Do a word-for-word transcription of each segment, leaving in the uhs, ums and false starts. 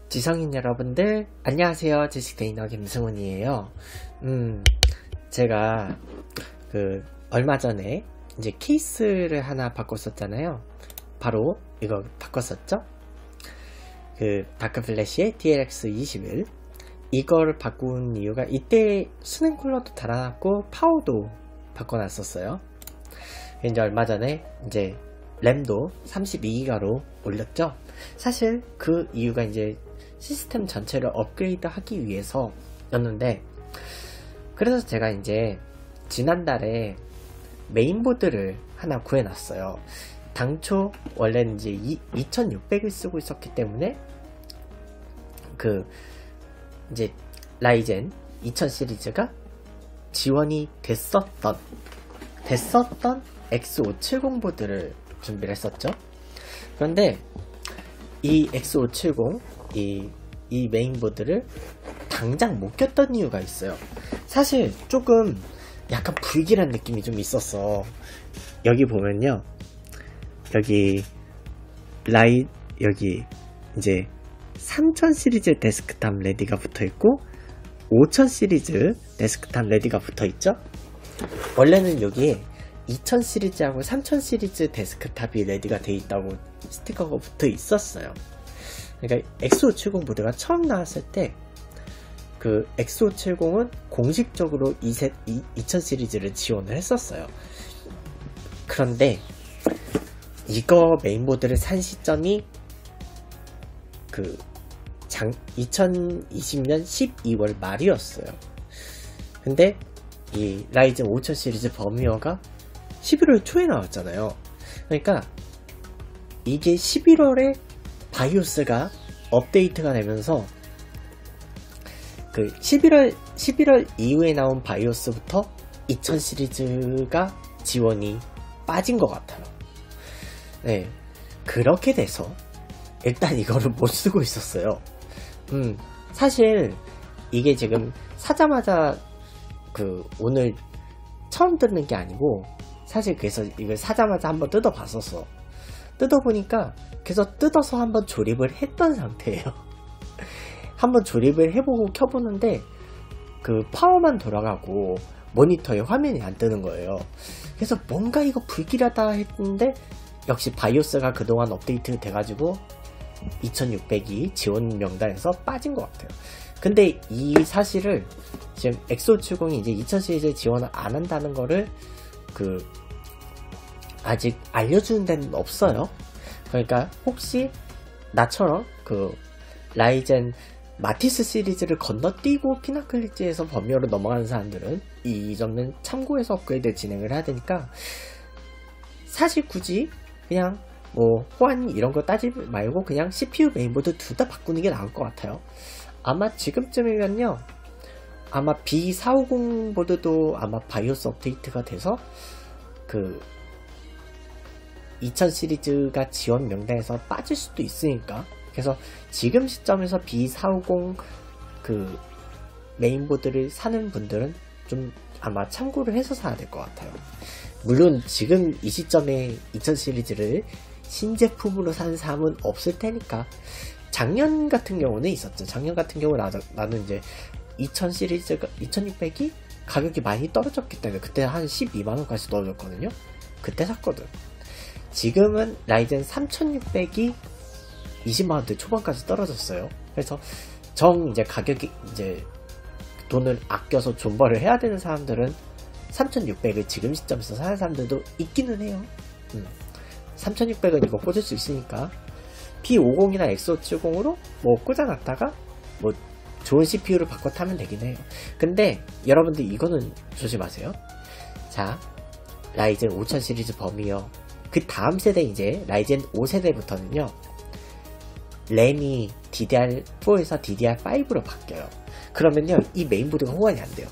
지성인 여러분들 안녕하세요. 지식테이너 김승훈이에요. 음 제가 그 얼마 전에 이제 케이스를 하나 바꿨었잖아요. 바로 이거 바꿨었죠. 그 다크플래시의 디엘엑스 이십일 이걸 바꾼 이유가 이때 수냉 쿨러도 달아놨고 파워도 바꿔놨었어요. 이제 얼마 전에 이제 램도 삼십이 기가로 올렸죠. 사실 그 이유가 이제 시스템 전체를 업그레이드 하기 위해서 였는데, 그래서 제가 이제 지난달에 메인보드를 하나 구해놨어요. 당초 원래는 이제 이천육백을 쓰고 있었기 때문에 그 이제 라이젠 이천 시리즈가 지원이 됐었던 됐었던 엑스 오백칠십 보드를 준비를 했었죠. 그런데 이 엑스 오백칠십 이, 이 메인보드를 당장 못 꼈던 이유가 있어요. 사실 조금 약간 불길한 느낌이 좀 있었어. 여기 보면요, 여기 라이 여기 이제 삼천 시리즈 데스크탑 레디가 붙어있고 오천 시리즈 데스크탑 레디가 붙어있죠. 원래는 여기에 이천 시리즈하고 삼천 시리즈 데스크탑이 레디가 돼 있다고 스티커가 붙어 있었어요. 그러니까 엑스 오백칠십 보드가 처음 나왔을 때 그 엑스 오백칠십은 공식적으로 이천 시리즈를 지원을 했었어요. 그런데 이거 메인보드를 산 시점이 그 장, 이천이십 년 십이월 말이었어요. 근데 이 라이젠 오천 시리즈 버미어가 십일월 초에 나왔잖아요. 그러니까 이게 십일월에 바이오스가 업데이트가 되면서 그 십일월 십일월 이후에 나온 바이오스부터 이천 시리즈가 지원이 빠진 것 같아요. 네, 그렇게 돼서 일단 이거를 못 쓰고 있었어요. 음, 사실 이게 지금 사자마자 그 오늘 처음 듣는 게 아니고, 사실 그래서 이걸 사자마자 한번 뜯어봤었어. 뜯어보니까 그래서 뜯어서 한번 조립을 했던 상태예요. 한번 조립을 해보고 켜보는데 그 파워만 돌아가고 모니터에 화면이 안 뜨는 거예요. 그래서 뭔가 이거 불길하다 했는데 역시 바이오스가 그동안 업데이트 돼가지고 이천육백이 지원 명단에서 빠진 것 같아요. 근데 이 사실을 지금 엑스 오백칠십이 이제 이천 시리즈 지원을 안 한다는 거를 그 아직 알려주는 데는 없어요. 그러니까 혹시 나처럼 그 라이젠 마티스 시리즈를 건너뛰고 피나클릿지에서 버미어로 넘어가는 사람들은 이 점은 참고해서 업그레이드 진행을 해야 되니까, 사실 굳이 그냥 뭐 호환 이런 거 따지지 말고 그냥 씨피유 메인보드 둘 다 바꾸는 게 나을 것 같아요. 아마 지금쯤이면요, 아마 비 사백오십 보드도 아마 바이오스 업데이트가 돼서 그 이천 시리즈가 지원 명단에서 빠질 수도 있으니까, 그래서 지금 시점에서 비 사백오십 그 메인보드를 사는 분들은 좀 아마 참고를 해서 사야 될 것 같아요. 물론 지금 이 시점에 이천 시리즈를 신제품으로 사는 사람은 없을 테니까. 작년 같은 경우는 있었죠. 작년 같은 경우 나, 나는 이제 이천 시리즈가 이천육백이 가격이 많이 떨어졌기 때문에 그때 한 십이만 원까지 떨어졌거든요. 그때 샀거든. 지금은 라이젠 삼천육백이 이십만 원대 초반까지 떨어졌어요. 그래서 정 이제 가격이 이제 돈을 아껴서 존버를 해야 되는 사람들은 삼천육백을 지금 시점에서 사는 사람들도 있기는 해요. 음. 삼천육백은 이거 꽂을 수 있으니까 비 오십이나 엑스 오백칠십으로 뭐 꽂아놨다가 뭐 좋은 씨피유를 바꿔 타면 되긴 해요. 근데 여러분들 이거는 조심하세요. 자, 라이젠 오천 시리즈 버미어 그 다음 세대 이제 라이젠 오 세대부터는요 램이 디디알 포에서 디디알 파이브로 바뀌어요. 그러면요 이 메인보드가 호환이 안 돼요.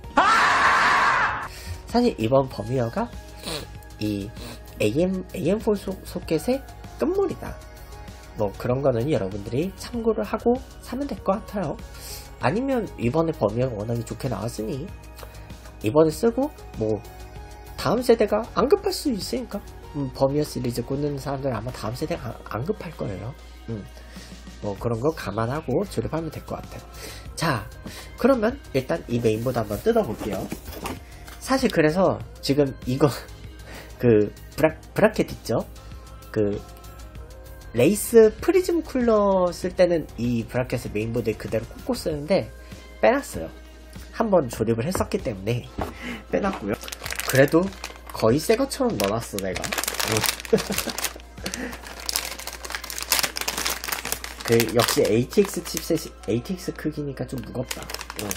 사실 이번 버미어가 이 에이엠, 에이엠4 소, 소켓의 끝물이다. 뭐 그런 거는 여러분들이 참고를 하고 사면 될 것 같아요. 아니면 이번에 버미어가 워낙에 좋게 나왔으니 이번에 쓰고 뭐 다음 세대가 안 급할 수 있으니까 음, 버미어 시리즈 꽂는 사람들 아마 다음 세대가 안, 안 급할 거예요. 음. 뭐 그런 거 감안하고 조립하면 될 것 같아요. 자, 그러면 일단 이 메인보드 한번 뜯어볼게요. 사실 그래서 지금 이거 그 브라, 브라켓 있죠? 그 레이스 프리즘 쿨러 쓸 때는 이 브라켓을 메인보드에 그대로 꽂고 쓰는데 빼놨어요. 한번 조립을 했었기 때문에 빼놨고요. 그래도 거의 새 것처럼 넣어놨어 내가. 그 역시 에이티엑스 칩셋이 에이티엑스 크기니까 좀 무겁다. 응.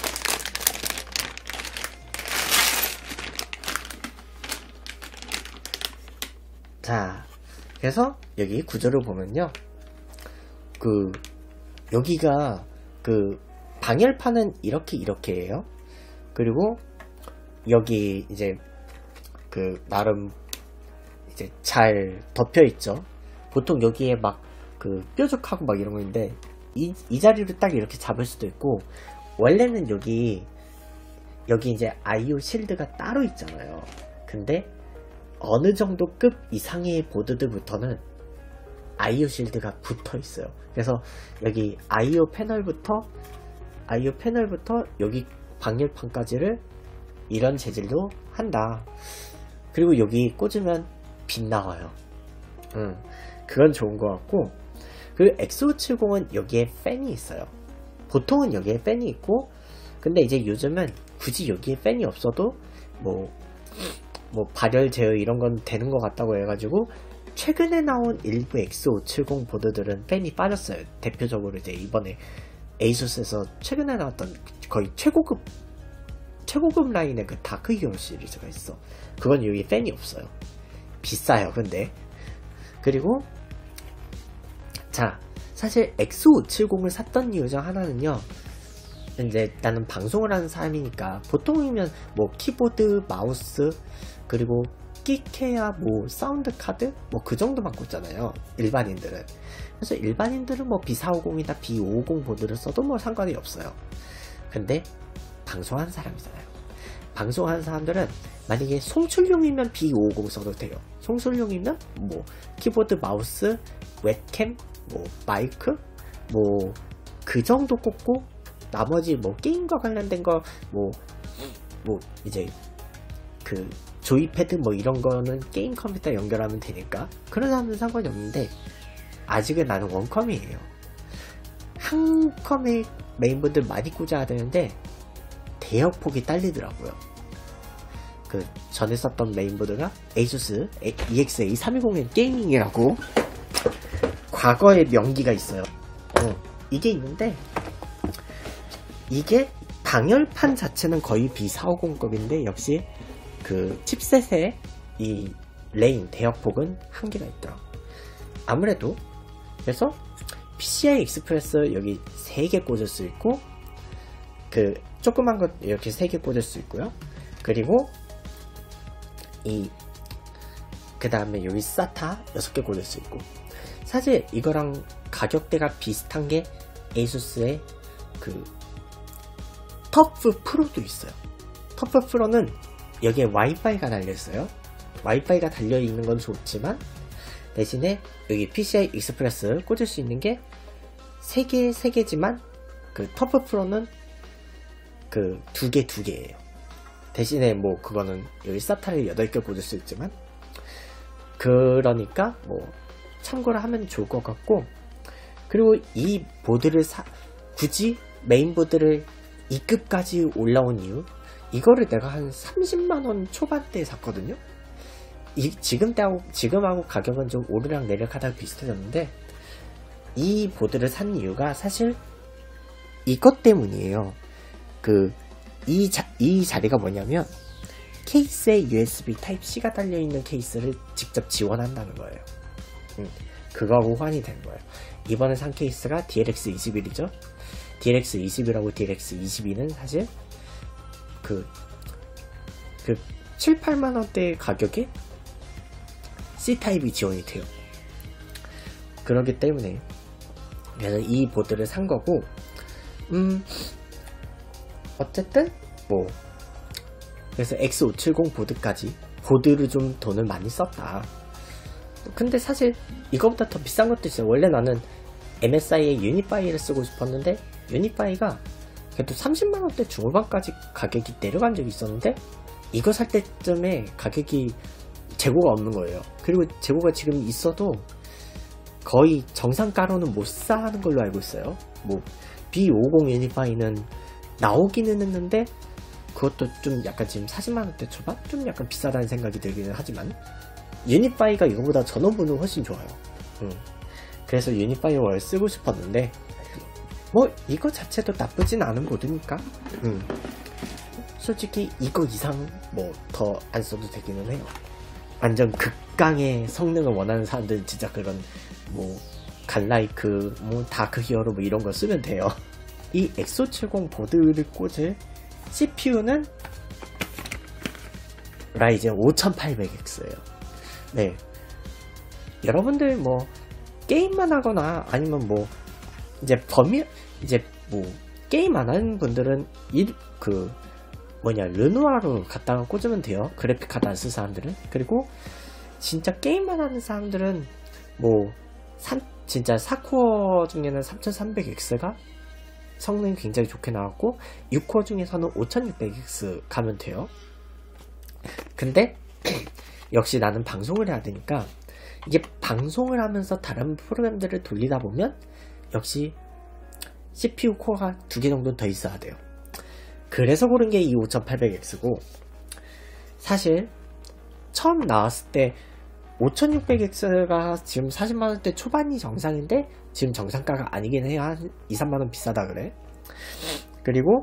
자, 그래서 여기 구조를 보면요, 그 여기가 그 방열판은 이렇게 이렇게예요. 그리고 여기 이제 그 나름 이제 잘 덮여 있죠. 보통 여기에 막 그 뾰족하고 막 이런 거 있는데 이, 이 자리를 딱 이렇게 잡을 수도 있고, 원래는 여기 여기 이제 아이오 실드가 따로 있잖아요. 근데 어느 정도 급 이상의 보드들부터는 아이오 실드가 붙어 있어요. 그래서 여기 아이오 패널부터 아이오 패널부터 여기 방열판까지를 이런 재질로 한다. 그리고 여기 꽂으면 빛 나와요. 음, 그건 좋은 것 같고, 그리고 엑스오칠십은 여기에 팬이 있어요. 보통은 여기에 팬이 있고, 근데 이제 요즘은 굳이 여기에 팬이 없어도 뭐, 뭐 발열 제어 이런 건 되는 것 같다고 해가지고 최근에 나온 일부 엑스오칠십 보드들은 팬이 빠졌어요. 대표적으로 이제 이번에 에이수스에서 최근에 나왔던 거의 최고급 최고급 라인의 그 다크 히어로 시리즈가 있어. 그건 여기 팬이 없어요. 비싸요. 근데 그리고 자, 사실 엑스오칠십을 샀던 이유 중 하나는요, 이제 나는 방송을 하는 사람이니까 보통이면 뭐 키보드, 마우스, 그리고 끼케야 뭐 사운드 카드 뭐 그 정도만 꽂잖아요, 일반인들은. 그래서 일반인들은 뭐 비 사오공이나 비 오오공 보드를 써도 뭐 상관이 없어요. 근데 방송하는 사람이잖아요. 방송하는 사람들은 만약에 송출용이면 비 오오공 써도 돼요. 송출용이면 뭐 키보드, 마우스, 웹캠, 뭐 마이크 뭐 그 정도 꽂고, 나머지 뭐 게임과 관련된 거 뭐 뭐 이제 그 조이패드 뭐 이런 거는 게임 컴퓨터 연결하면 되니까 그런 사람은 상관이 없는데, 아직은 나는 원컴이에요. 한 컴에 메인보드 많이 꽂아야 되는데 대역폭이 딸리더라고요. 그 전에 썼던 메인보드가 에이수스 이엑스에이 삼백이십 엔 게이밍이라고 과거의 명기가 있어요. 어, 이게 있는데, 이게 방열판 자체는 거의 비 사오공급인데 역시 그 칩셋의 이 레인 대역폭은 한계가 있더라고. 아무래도 그래서 피시아이 익스프레스 여기 세 개 꽂을 수 있고, 그 조그만 것 이렇게 세 개 꽂을 수 있고요. 그리고 이 그 다음에 여기 사타 여섯 개 꽂을 수 있고, 사실 이거랑 가격대가 비슷한 게 에이수스의 그 터프 프로도 있어요. 터프 프로는 여기에 와이파이가 달려있어요. 와이파이가 달려있는 건 좋지만 대신에 여기 피시아이 익스프레스 꽂을 수 있는 게 세 개, 세 개지만 그 터프 프로는 그 두 개, 두 개예요. 대신에 뭐 그거는 여기 사타를 여덟 개 꽂을 수 있지만, 그러니까 뭐 참고를 하면 좋을 것 같고, 그리고 이 보드를 사, 굳이 메인보드를 이 급까지 올라온 이유, 이거를 내가 한 삼십만 원 초반대에 샀거든요. 이, 지금 때하고, 지금하고 가격은 좀 오르락 내리락 하다가 비슷해졌는데, 이 보드를 산 이유가 사실 이것 때문이에요. 그, 이, 자, 이 자리가 뭐냐면, 케이스에 유에스비 타입 씨가 달려있는 케이스를 직접 지원한다는 거예요. 음, 그거하고 호환이 된 거예요. 이번에 산 케이스가 디엘엑스 이십일이죠. 디엘엑스 이십일하고 디엘엑스 이십이는 사실 그, 그 칠, 팔만 원대 가격에 C타입이 지원이 돼요. 그렇기 때문에 그래서 이 보드를 산 거고, 음 어쨌든 뭐 그래서 엑스오칠십 보드까지 보드를 좀 돈을 많이 썼다. 근데 사실 이거보다 더 비싼 것도 있어요. 원래 나는 엠에스아이의 유니파이를 쓰고 싶었는데 유니파이가 그래도 삼십만 원대 중후반까지 가격이 내려간 적이 있었는데 이거 살 때쯤에 가격이 재고가 없는 거예요. 그리고 재고가 지금 있어도 거의 정상가로는 못 사는 걸로 알고 있어요. 뭐 비 오십 유니파이는 나오기는 했는데 그것도 좀 약간 지금 사십만 원대 초반? 좀 약간 비싸다는 생각이 들기는 하지만 유니파이가 이거보다 전원부는 훨씬 좋아요. 음. 그래서 유니파이를 쓰고 싶었는데 뭐 이거 자체도 나쁘진 않은 보드니까 음. 솔직히 이거 이상 뭐 더 안 써도 되기는 해요. 완전 극강의 성능을 원하는 사람들은 진짜 그런 뭐 갈라이크 뭐 다크 히어로 뭐 이런 거 쓰면 돼요. 이 엑소칠십 보드를 꽂을 씨피유는 라이젠 오천팔백 엑스예요. 네, 여러분들 뭐 게임만 하거나 아니면 뭐 이제 범위 이제 뭐 게임 안 하는 분들은 이 그 뭐냐 르누아로 갖다가 꽂으면 돼요. 그래픽 카드 안 쓸 사람들은. 그리고 진짜 게임만 하는 사람들은 뭐 삼, 진짜 사 코어 중에는 삼천삼백 엑스가 성능이 굉장히 좋게 나왔고 육 코어 중에서는 오천육백 엑스 가면 돼요. 근데 역시 나는 방송을 해야 되니까 이게 방송을 하면서 다른 프로그램들을 돌리다 보면 역시 씨피유 코어가 두 개 정도 더 있어야 돼요. 그래서 고른 게 이 오천팔백 엑스고 사실 처음 나왔을 때 오천육백 엑스가 지금 사십만 원대 초반이 정상인데 지금 정상가가 아니긴 해요. 한 이, 삼만 원 비싸다 그래. 그리고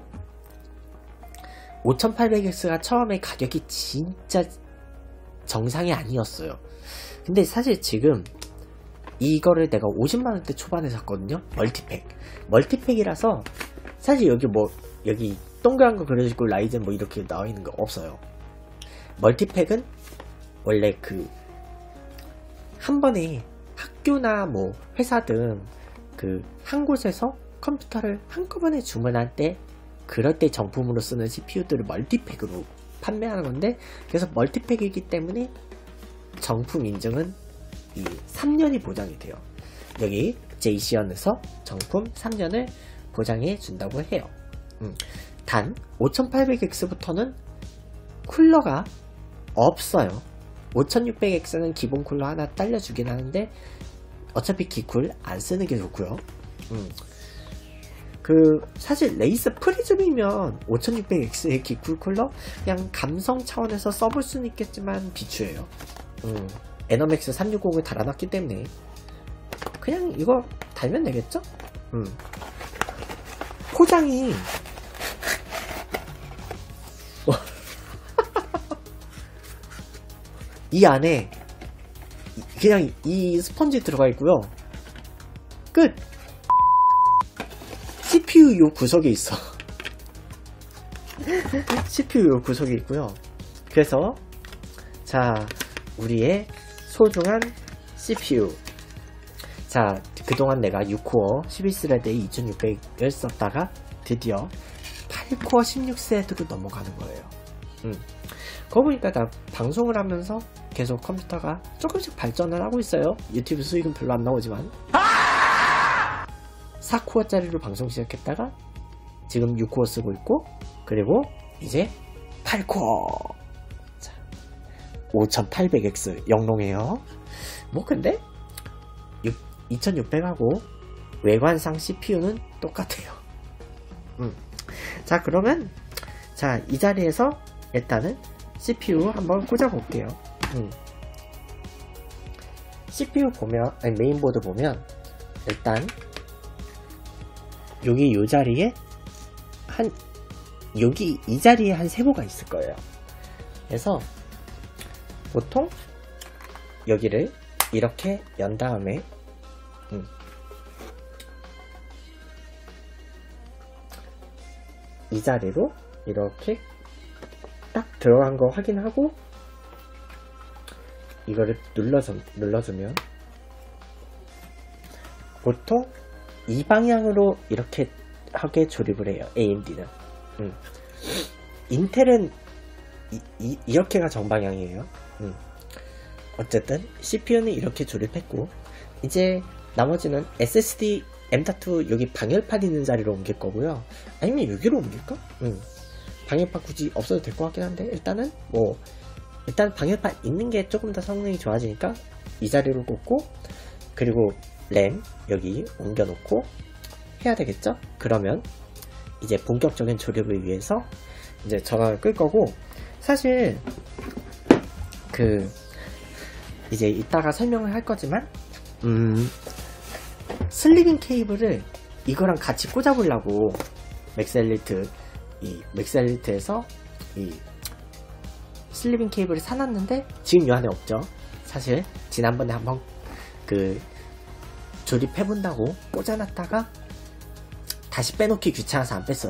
오천팔백 엑스가 처음에 가격이 진짜 정상이 아니었어요. 근데 사실 지금 이거를 내가 오십만 원대 초반에 샀거든요. 멀티팩. 멀티팩이라서 사실 여기 뭐 여기 동그란 거 그려지고 라이젠 뭐 이렇게 나와 있는 거 없어요. 멀티팩은 원래 그 한 번에 학교나 뭐 회사 등 그 한 곳에서 컴퓨터를 한꺼번에 주문할 때 그럴 때 정품으로 쓰는 씨피유들을 멀티팩으로 판매하는 건데 그래서 멀티팩이기 때문에 정품 인증은 이 삼 년이 보장이 돼요. 여기 제이시언에서 정품 삼 년을 보장해 준다고 해요. 음. 단 오천팔백 엑스부터는 쿨러가 없어요. 오천육백 엑스는 기본 쿨러 하나 딸려주긴 하는데 어차피 기쿨 안 쓰는 게 좋고요. 음. 그 사실 레이스 프리즘이면 오천육백 엑스의 기쿨 쿨러 그냥 감성 차원에서 써볼 수는 있겠지만 비추예요. 음. 에너맥스 삼백육십을 달아놨기 때문에 그냥 이거 달면 되겠죠? 음. 포장이 이 안에 그냥 이 스펀지 들어가 있고요. 끝. 씨피유 요 구석에 있어. 씨피유 요 구석에 있고요. 그래서 자 우리의 소중한 씨피유. 자 그동안 내가 육 코어 십일 스레드에 이천육백을 썼다가 드디어 팔 코어 십육 스레드로 넘어가는 거예요. 음. 그거 보니까 나 방송을 하면서 계속 컴퓨터가 조금씩 발전을 하고 있어요. 유튜브 수익은 별로 안 나오지만 사 코어짜리로 방송 시작했다가 지금 육 코어 쓰고 있고 그리고 이제 팔 코어 자, 오천팔백 엑스 영롱해요. 뭐 근데 이천육백하고 외관상 씨피유는 똑같아요. 음. 자 그러면 자 이 자리에서 일단은 씨피유 한번 꽂아 볼게요. 음. 씨피유 보면 아니 메인보드 보면 일단 여기 요 자리에 한 여기 이 자리에 한 세 고가 있을 거예요. 그래서 보통 여기를 이렇게 연 다음에 음. 이 자리로 이렇게 딱 들어간 거 확인하고 이거를 눌러서, 눌러주면 보통 이 방향으로 이렇게 하게 조립을 해요. 에이엠디는 음. 인텔은 이, 이, 이렇게가 정방향이에요. 음. 어쨌든 씨피유는 이렇게 조립했고 이제 나머지는 에스에스디 엠 닷 투 여기 방열판 있는 자리로 옮길 거고요. 아니면 여기로 옮길까? 응. 방열판 굳이 없어도 될 것 같긴 한데, 일단은 뭐 일단 방열판 있는 게 조금 더 성능이 좋아지니까 이 자리로 꽂고, 그리고 램 여기 옮겨 놓고 해야 되겠죠? 그러면 이제 본격적인 조립을 위해서 이제 전원을 끌 거고, 사실 그 이제 이따가 설명을 할 거지만 음 슬리빙 케이블을 이거랑 같이 꽂아 보려고 맥스엘리트 이 맥스엘리트에서 이 슬리빙 케이블을 사놨는데 지금 요 안에 없죠. 사실 지난번에 한번 그 조립해 본다고 꽂아놨다가 다시 빼놓기 귀찮아서 안 뺐어요.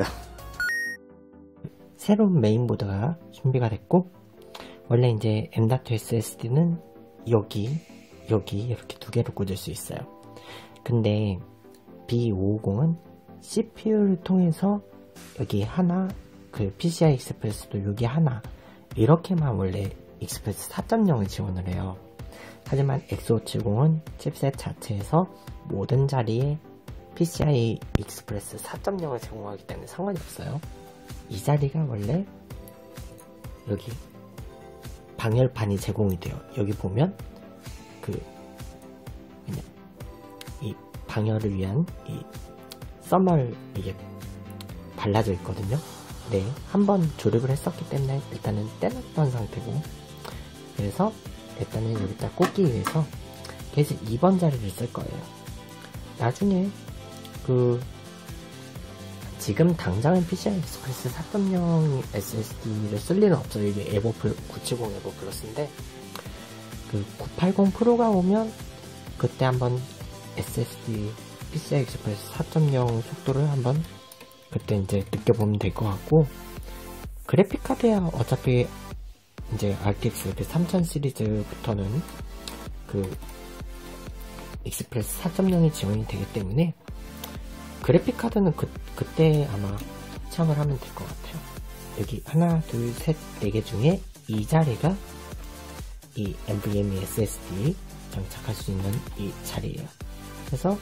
새로운 메인보드가 준비가 됐고, 원래 이제 엠 닷 투 에스에스디는 여기 여기 이렇게 두 개로 꽂을 수 있어요. 근데 비 오오공은 씨피유를 통해서 여기 하나, 그 피시아이 익스프레스도 여기 하나, 이렇게만 원래 익스프레스 사 점 영을 지원을 해요. 하지만 엑스 오백칠십은 칩셋 자체에서 모든 자리에 피시아이 익스프레스 사 점 영을 제공하기 때문에 상관이 없어요. 이 자리가 원래 여기 방열판이 제공이 돼요. 여기 보면 그 그냥 이 방열을 위한 이 써멀 이게 발라져 있거든요. 네, 한번 조립을 했었기 때문에 일단은 떼놨던 상태고, 그래서 일단은 여기다 꽂기 위해서 계속 이 번 자리를 쓸 거예요. 나중에 그 지금 당장은 피시아이 익스프레스 사 점 영 에스에스디를 쓸 일은 없어요. 이게 에버 플, 구백칠십 에버 플러스인데 그 구백팔십 프로가 오면 그때 한번 에스에스디 피시아이 익스프레스 사 점 영 속도를 한번 그때 이제 느껴보면 될 것 같고, 그래픽 카드야 어차피 이제 알티엑스 그 삼천 시리즈부터는 그 익스프레스 사 점 영이 지원이 되기 때문에 그래픽 카드는 그, 그때 아마 체험을 하면 될 것 같아요. 여기 하나, 둘, 셋, 네 개 중에 이 자리가 이 엔브이엠이 에스에스디 장착할 수 있는 이 자리예요. 그래서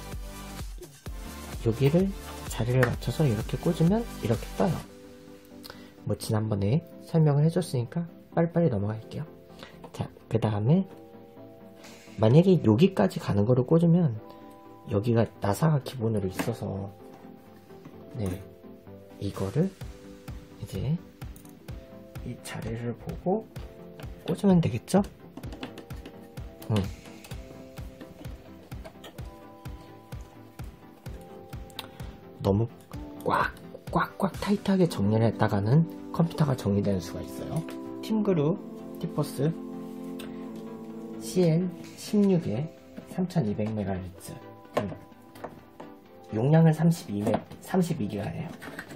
여기를 자리를 맞춰서 이렇게 꽂으면 이렇게 떠요. 뭐 지난번에 설명을 해줬으니까 빨리빨리 넘어갈게요. 자, 그 다음에 만약에 여기까지 가는 거를 꽂으면 여기가 나사가 기본으로 있어서, 네, 이거를 이제 이 자리를 보고 꽂으면 되겠죠? 응. 너무 꽉 꽉꽉 타이트하게 정리를 했다가는 컴퓨터가 정리되는 수가 있어요. 팀그룹 티포스 씨엘 십육에 삼천이백 메가헤르츠, 음. 용량은 삼십이 기가예요.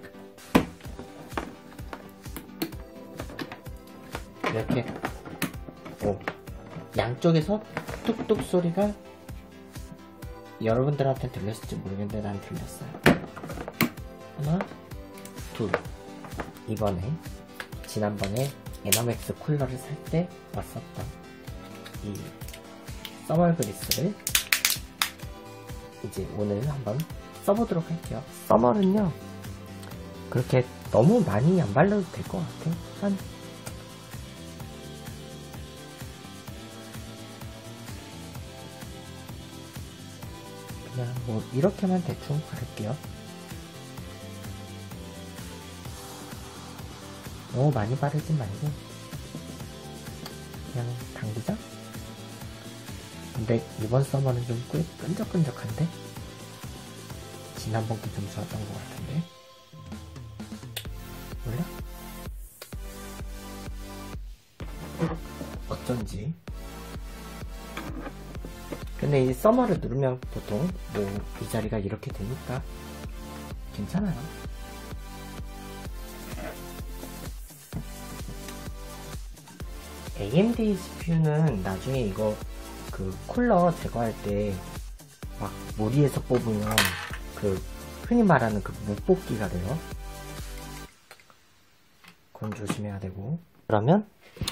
이렇게 오, 양쪽에서 뚝뚝 소리가 여러분들한테 들렸을지 모르겠는데 난 들렸어요. 하나, 둘. 이번에 지난번에 에너맥스 쿨러를 살 때 왔었던 이 써멀 그리스를 이제 오늘 한번 써보도록 할게요. 써멀은요 그렇게 너무 많이 안 발라도 될 것 같아요. 한 그냥 뭐 이렇게만 대충 바를게요. 너무 많이 바르지 말고 그냥 당기자. 근데 이번 서머는 좀 꽤 끈적끈적한데? 지난번 게 좀 좋았던 것 같은데? 몰라? 어쩐지. 근데 이 서머를 누르면 보통 뭐 이 자리가 이렇게 되니까 괜찮아요. 에이엠디 씨피유는 나중에 이거 그 쿨러 제거할 때 막 무리해서 뽑으면 그 흔히 말하는 그 무뽑기가 돼요. 그건 조심해야 되고. 그러면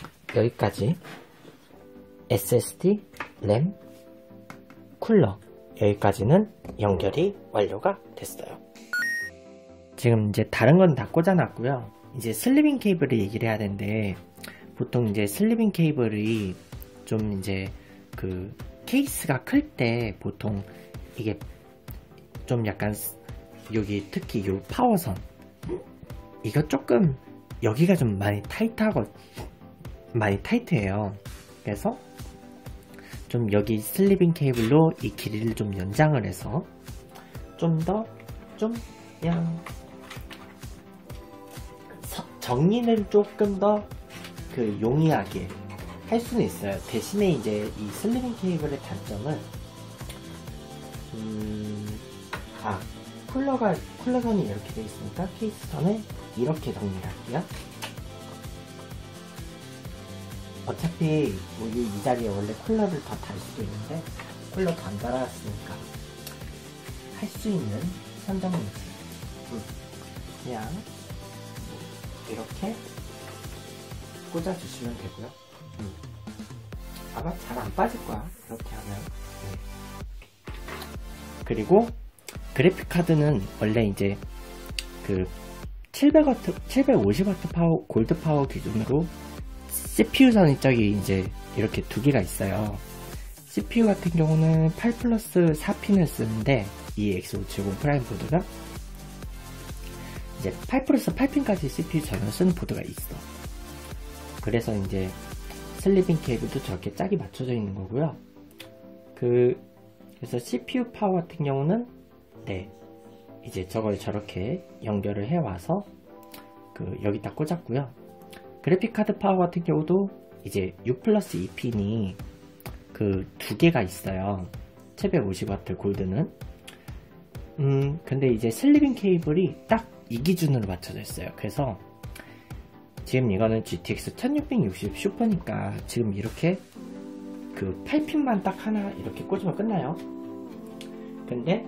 여기까지 에스에스디, 램, 쿨러 여기까지는 연결이 완료가 됐어요. 지금 이제 다른 건 다 꽂아놨고요. 이제 슬리빙 케이블을 얘기를 해야 되는데, 보통 이제 슬리빙 케이블이 좀 이제 그 케이스가 클 때 보통 이게 좀 약간 여기 특히 요 파워선 이거 조금 여기가 좀 많이 타이트하고 많이 타이트해요. 그래서 좀 여기 슬리빙 케이블로 이 길이를 좀 연장을 해서 좀 더 좀 그냥 정리는 조금 더 그 용이하게 할 수는 있어요. 대신에 이제 이 슬리빙 케이블의 단점은 음, 아 쿨러가 쿨러선이 이렇게 되어 있으니까 케이스 선을 이렇게 정리를 할게요. 어차피 뭐 이 자리에 원래 쿨러를 더 달 수도 있는데 쿨러도 안 달았으니까 할 수 있는 선정이지. 음, 그냥 이렇게 꽂아주시면 되고요. 음. 아마 잘 안 빠질 거야, 이렇게 하면. 네. 그리고 그래픽 카드는 원래 이제 그 칠백 와트, 칠백오십 와트 파워, 골드 파워 기준으로 씨피유 선이 저기 이제 이렇게 두 개가 있어요. 씨피유 같은 경우는 팔 플러스 사 핀을 쓰는데 이 엑스 오백칠십 프라임 보드가 이제 팔 플러스 팔 핀까지 씨피유 전원 쓰는 보드가 있어. 그래서 이제 슬리빙 케이블도 저렇게 짝이 맞춰져 있는 거고요. 그 그래서 씨피유 파워 같은 경우는 네 이제 저걸 저렇게 연결을 해 와서 그 여기다 꽂았고요. 그래픽 카드 파워 같은 경우도 이제 육 플러스 이 핀이 그 두 개가 있어요. 칠백오십 와트 골드는. 음 근데 이제 슬리빙 케이블이 딱 이 기준으로 맞춰져 있어요. 그래서 지금 이거는 지티엑스 천육백육십 슈퍼니까 지금 이렇게 그 팔 핀만 딱 하나 이렇게 꽂으면 끝나요. 근데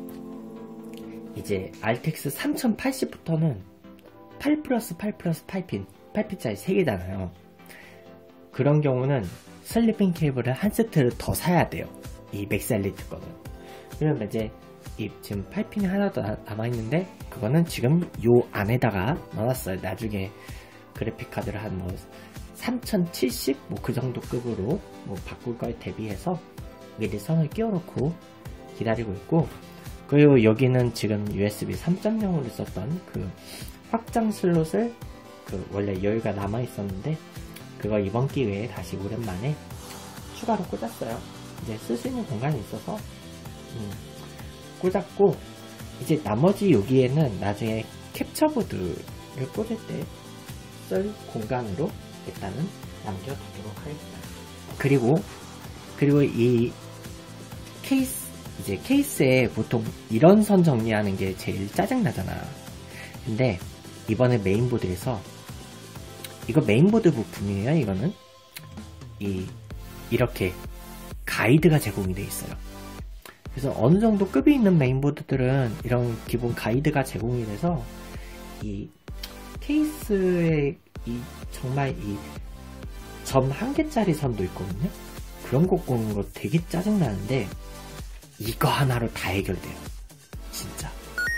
이제 알텍스 삼천팔십부터는 팔 플러스 팔 플러스 팔 핀, 팔 핀짜리 세 개잖아요. 그런 경우는 슬리빙 케이블을 한 세트를 더 사야 돼요. 이 맥스 엘리트 거는. 그러면 이제 이 지금 팔 핀이 하나 더 남아있는데 그거는 지금 요 안에다가 넣어놨어요. 나중에 그래픽 카드를 한 뭐 삼천칠십 뭐 그 정도 급으로 뭐 바꿀 거에 대비해서 미리 선을 끼워놓고 기다리고 있고, 그리고 여기는 지금 유에스비 삼 점 영으로 썼던 그 확장 슬롯을 그 원래 여유가 남아 있었는데 그거 이번 기회에 다시 오랜만에 추가로 꽂았어요. 이제 쓸 수 있는 공간이 있어서 음, 꽂았고, 이제 나머지 여기에는 나중에 캡처보드를 꽂을 때 쓸 공간으로 일단은 남겨두도록 하겠습니다. 그리고 그리고 이 케이스 이제 케이스에 보통 이런 선 정리하는 게 제일 짜증나잖아. 근데 이번에 메인보드에서 이거 메인보드 부품이에요. 이거는 이 이렇게 가이드가 제공이 되어 있어요. 그래서 어느 정도 급이 있는 메인보드들은 이런 기본 가이드가 제공이 돼서 이 케이스에 이 정말 이 점 한 개짜리 선도 있거든요. 그런 거 꽂는 거 되게 짜증나는데 이거 하나로 다 해결돼요. 진짜.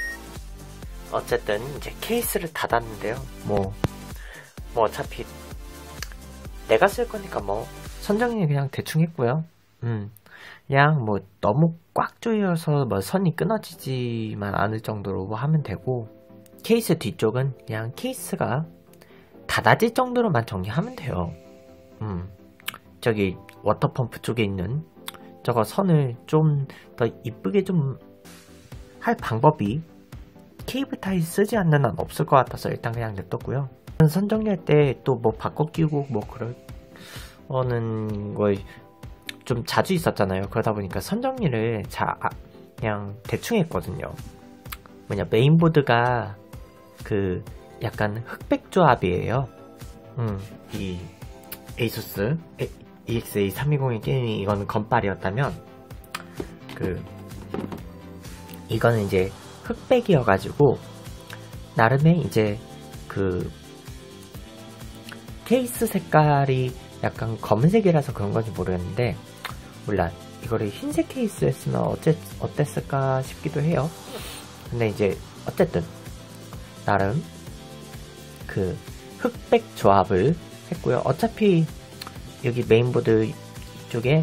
어쨌든 이제 케이스를 닫았는데요. 뭐, 뭐 어차피 내가 쓸 거니까 뭐 선정리 그냥 대충 했고요. 음, 그냥 뭐 너무 꽉 조여서 뭐 선이 끊어지지만 않을 정도로 하면 되고, 케이스 뒤쪽은 그냥 케이스가 닫아질 정도로만 정리하면 돼요. 음, 저기 워터펌프 쪽에 있는 저거 선을 좀 더 이쁘게 좀 할 방법이 케이블 타이 쓰지 않는 한 없을 것 같아서 일단 그냥 냅뒀고요. 선 정리할 때 또 뭐 바꿔 끼우고 뭐 그럴 거는 거 좀 자주 있었잖아요. 그러다 보니까 선 정리를 자 아, 그냥 대충 했거든요. 뭐냐, 메인보드가 그 약간 흑백 조합이에요. 음, 이 에이수스 이엑스에이 삼백이십 게임이 이거는 건빨이었다면 그 이거는 이제 흑백이어가지고 나름의 이제 그 케이스 색깔이 약간 검은색이라서 그런 건지 모르겠는데, 몰라, 이거를 흰색 케이스에 쓰면 어째, 어땠을까 싶기도 해요. 근데 이제 어쨌든 나름 그 흑백 조합을 했고요. 어차피 여기 메인보드 이쪽에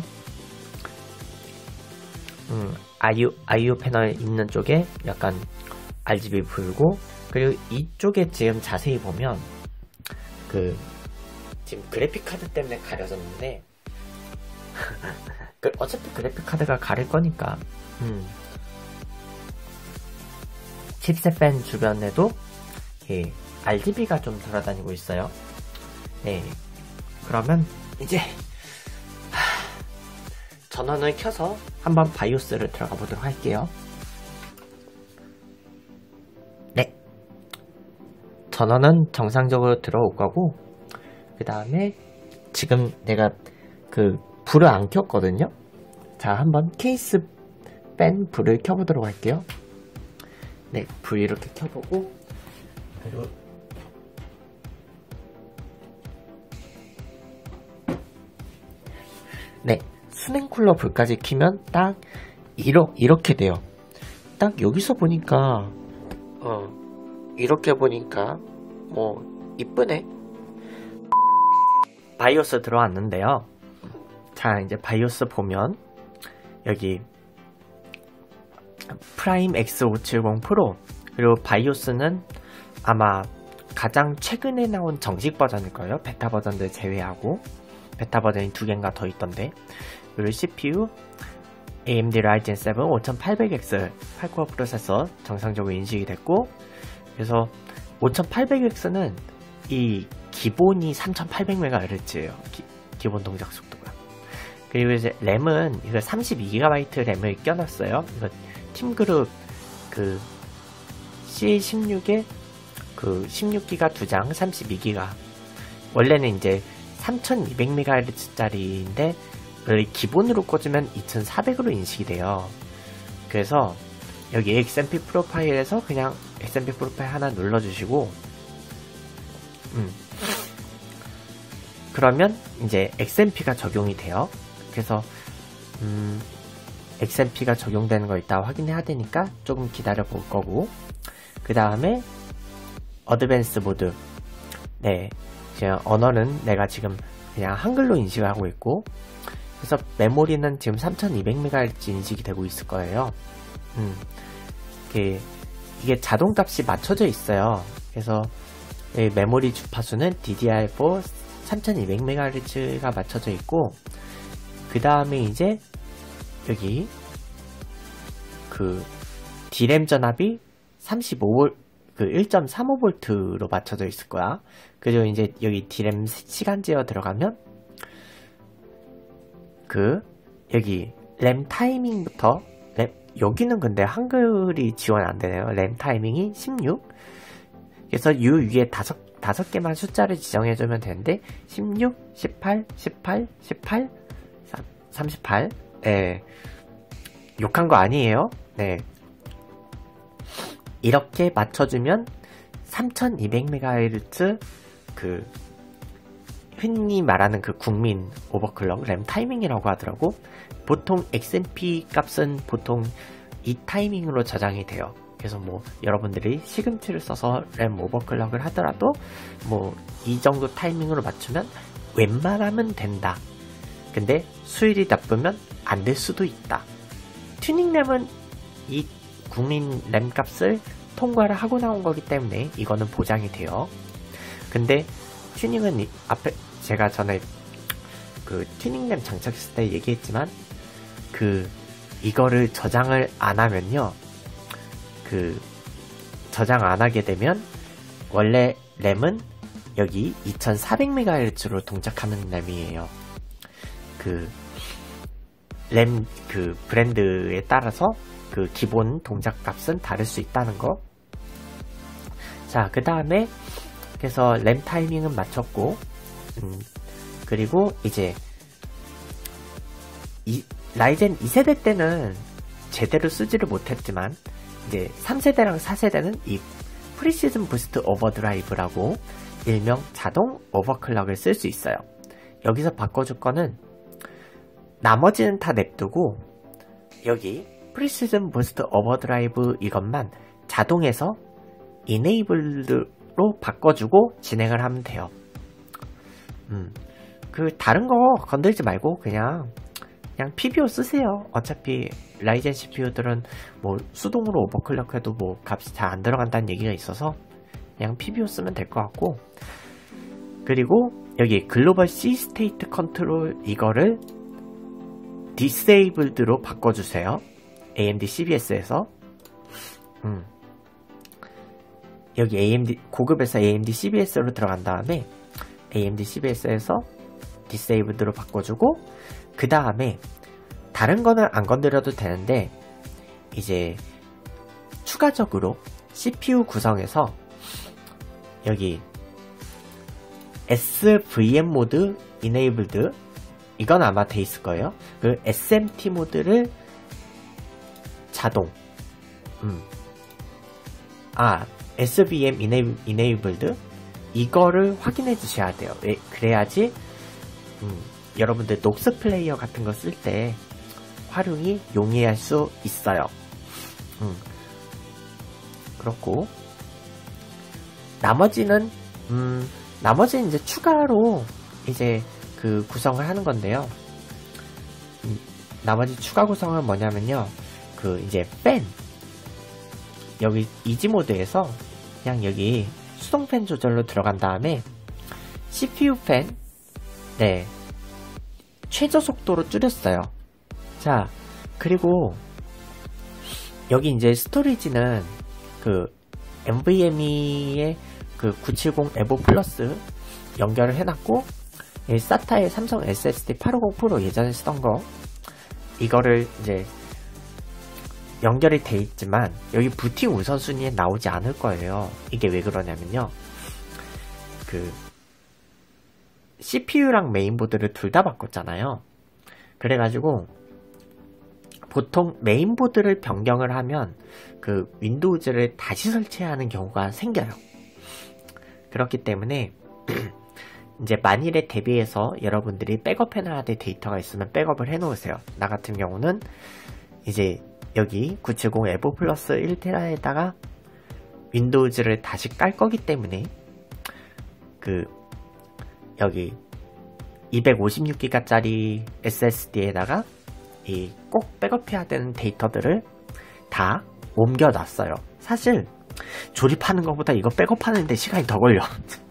음, 아이유, 아이유 패널 있는 쪽에 약간 알지비 불고, 그리고 이쪽에 지금 자세히 보면 그 지금 그래픽카드 때문에 가려졌는데 그 어차피 그래픽카드가 가릴 거니까 음. 칩셋 팬 주변에도 예, 알지비가 좀 돌아다니고 있어요. 네, 그러면 이제 하, 전원을 켜서 한번 바이오스를 들어가 보도록 할게요. 네, 전원은 정상적으로 들어올 거고, 그 다음에 지금 내가 그 불을 안 켰거든요. 자, 한번 케이스 뺀 불을 켜보도록 할게요. 네, 불 이렇게 켜보고, 그리고 네, 수냉 쿨러 불까지 켜면 딱 이러, 이렇게 돼요. 딱 여기서 보니까 어 이렇게 보니까 뭐 이쁘네. 바이오스 들어왔는데요. 자, 이제 바이오스 보면 여기 프라임 엑스 오백칠십 프로, 그리고 바이오스는 아마 가장 최근에 나온 정식 버전일 거예요. 베타 버전들 제외하고. 베타 버전이 두 개인가 더 있던데. 그리고 씨피유 에이엠디 라이젠 세븐 오천팔백 엑스 팔 코어 프로세서 정상적으로 인식이 됐고, 그래서 오천팔백 엑스는 이 기본이 삼천팔백 메가헤르츠예요. 기, 기본 동작 속도가. 그리고 이제 램은 이거 삼십이 기가바이트 램을 껴놨어요. 이거 팀그룹 그 씨 십육에 그 십육 기가 두 장, 삼십이 기가. 원래는 이제 삼천이백 메가헤르츠짜리인데 원래 기본으로 꽂으면 이천사백으로 인식이 돼요. 그래서 여기 엑스엠피 프로파일에서 그냥 엑스엠피 프로파일 하나 눌러주시고, 음. 그러면 이제 엑스엠피가 적용이 돼요. 그래서 음, 엑스엠피가 적용되는 거 이따 확인해야 되니까 조금 기다려 볼 거고, 그 다음에 어드밴스 모드. 네, 지금 언어는 내가 지금 그냥 한글로 인식을 하고 있고, 그래서 메모리는 지금 삼천이백 메가헤르츠 인식이 되고 있을 거예요. 음, 이게, 이게 자동값이 맞춰져 있어요. 그래서 메모리 주파수는 디디알4 삼천이백 메가헤르츠가 맞춰져 있고, 그 다음에 이제 여기 그 D램 전압이 삼십오 볼트, 그 일 점 삼오 볼트로 맞춰져 있을 거야. 그리고 이제 여기 D램 시간 제어 들어가면 그 여기 램 타이밍부터 램, 여기는 근데 한글이 지원 안 되네요. 램 타이밍이 십육. 그래서 유 위에 다섯 다섯 개만 숫자를 지정해주면 되는데 십육, 십팔, 십팔, 십팔, 삼십팔. 네, 욕한 거 아니에요. 네, 이렇게 맞춰주면 삼천이백 메가헤르츠 그 흔히 말하는 그 국민 오버클럭 램 타이밍이라고 하더라고. 보통 엑스엠피 값은 보통 이 타이밍으로 저장이 돼요. 그래서 뭐 여러분들이 시금치를 써서 램 오버클럭을 하더라도 뭐 이 정도 타이밍으로 맞추면 웬만하면 된다. 근데 수율이 나쁘면 안 될 수도 있다. 튜닝 램은 이 국민 램 값을 통과를 하고 나온 거기 때문에 이거는 보장이 돼요. 근데 튜닝은 이, 앞에 제가 전에 그 튜닝 램 장착했을 때 얘기했지만 그 이거를 저장을 안 하면요, 그 저장 안 하게 되면 원래 램은 여기 이천사백 메가헤르츠로 동작하는 램이에요. 그 램 그 브랜드에 따라서 그 기본 동작 값은 다를 수 있다는 거. 자, 그 다음에 그래서 램 타이밍은 맞췄고, 음, 그리고 이제 이 라이젠 이 세대 때는 제대로 쓰지를 못했지만 이제 삼 세대랑 사 세대는 이 프리시즌 부스트 오버드라이브라고 일명 자동 오버클럭을 쓸 수 있어요. 여기서 바꿔줄 거는 나머지는 다 냅두고 여기 프리시즌 부스트 오버드라이브 이것만 자동에서 이네이블드로 바꿔주고 진행을 하면 돼요. 음, 그 다른 거 건들지 말고 그냥 그냥 피비오 쓰세요. 어차피 라이젠 씨피유들은 뭐 수동으로 오버클럭해도 뭐 값이 잘 안 들어간다는 얘기가 있어서 그냥 피비오 쓰면 될 것 같고, 그리고 여기 글로벌 C 스테이트 컨트롤 이거를 디세이블드로 바꿔주세요. 에이엠디 씨비에스에서 음. 여기 에이엠디 고급에서 에이엠디 씨비에스로 들어간 다음에 에이엠디 씨비에스에서 디세이블드로 바꿔주고, 그 다음에 다른 거는 안 건드려도 되는데 이제 추가적으로 씨피유 구성에서 여기 에스브이엠 모드 이네이블드 이건 아마 돼 있을 거예요. 그 에스엠티 모드를 자동 음. 아 에스브이엠 이네이, 이네이블드 이거를 확인해 주셔야 돼요. 왜? 그래야지 음, 여러분들 녹스 플레이어 같은 거 쓸 때 활용이 용이할 수 있어요. 음. 그렇고 나머지는 음, 나머지는 이제 추가로 이제 그 구성을 하는 건데요. 음, 나머지 추가 구성은 뭐냐면요. 그 이제 팬 여기 이지 모드에서 그냥 여기 수동 팬 조절로 들어간 다음에 씨피유 팬 네 최저 속도로 줄였어요. 자, 그리고 여기 이제 스토리지는 그 엔브이엠이의 그 구백칠십 에보 플러스 연결을 해놨고, 사타의 삼성 에스에스디 팔백오십 프로 예전에 쓰던 거 이거를 이제 연결이 돼 있지만 여기 부팅 우선순위에 나오지 않을 거예요. 이게 왜 그러냐면요, 그 씨피유랑 메인보드를 둘 다 바꿨잖아요. 그래가지고 보통 메인보드를 변경을 하면 그 윈도우즈를 다시 설치해야 하는 경우가 생겨요. 그렇기 때문에 이제 만일에 대비해서 여러분들이 백업해놔야 될 데이터가 있으면 백업을 해놓으세요. 나 같은 경우는 이제 여기 구백칠십 에보 플러스 일 테라에다가 윈도우즈를 다시 깔 거기 때문에 그 여기 이백오십육 기가짜리 에스에스디에다가 이 꼭 백업해야 되는 데이터들을 다 옮겨놨어요. 사실 조립하는 것보다 이거 백업하는데 시간이 더 걸려.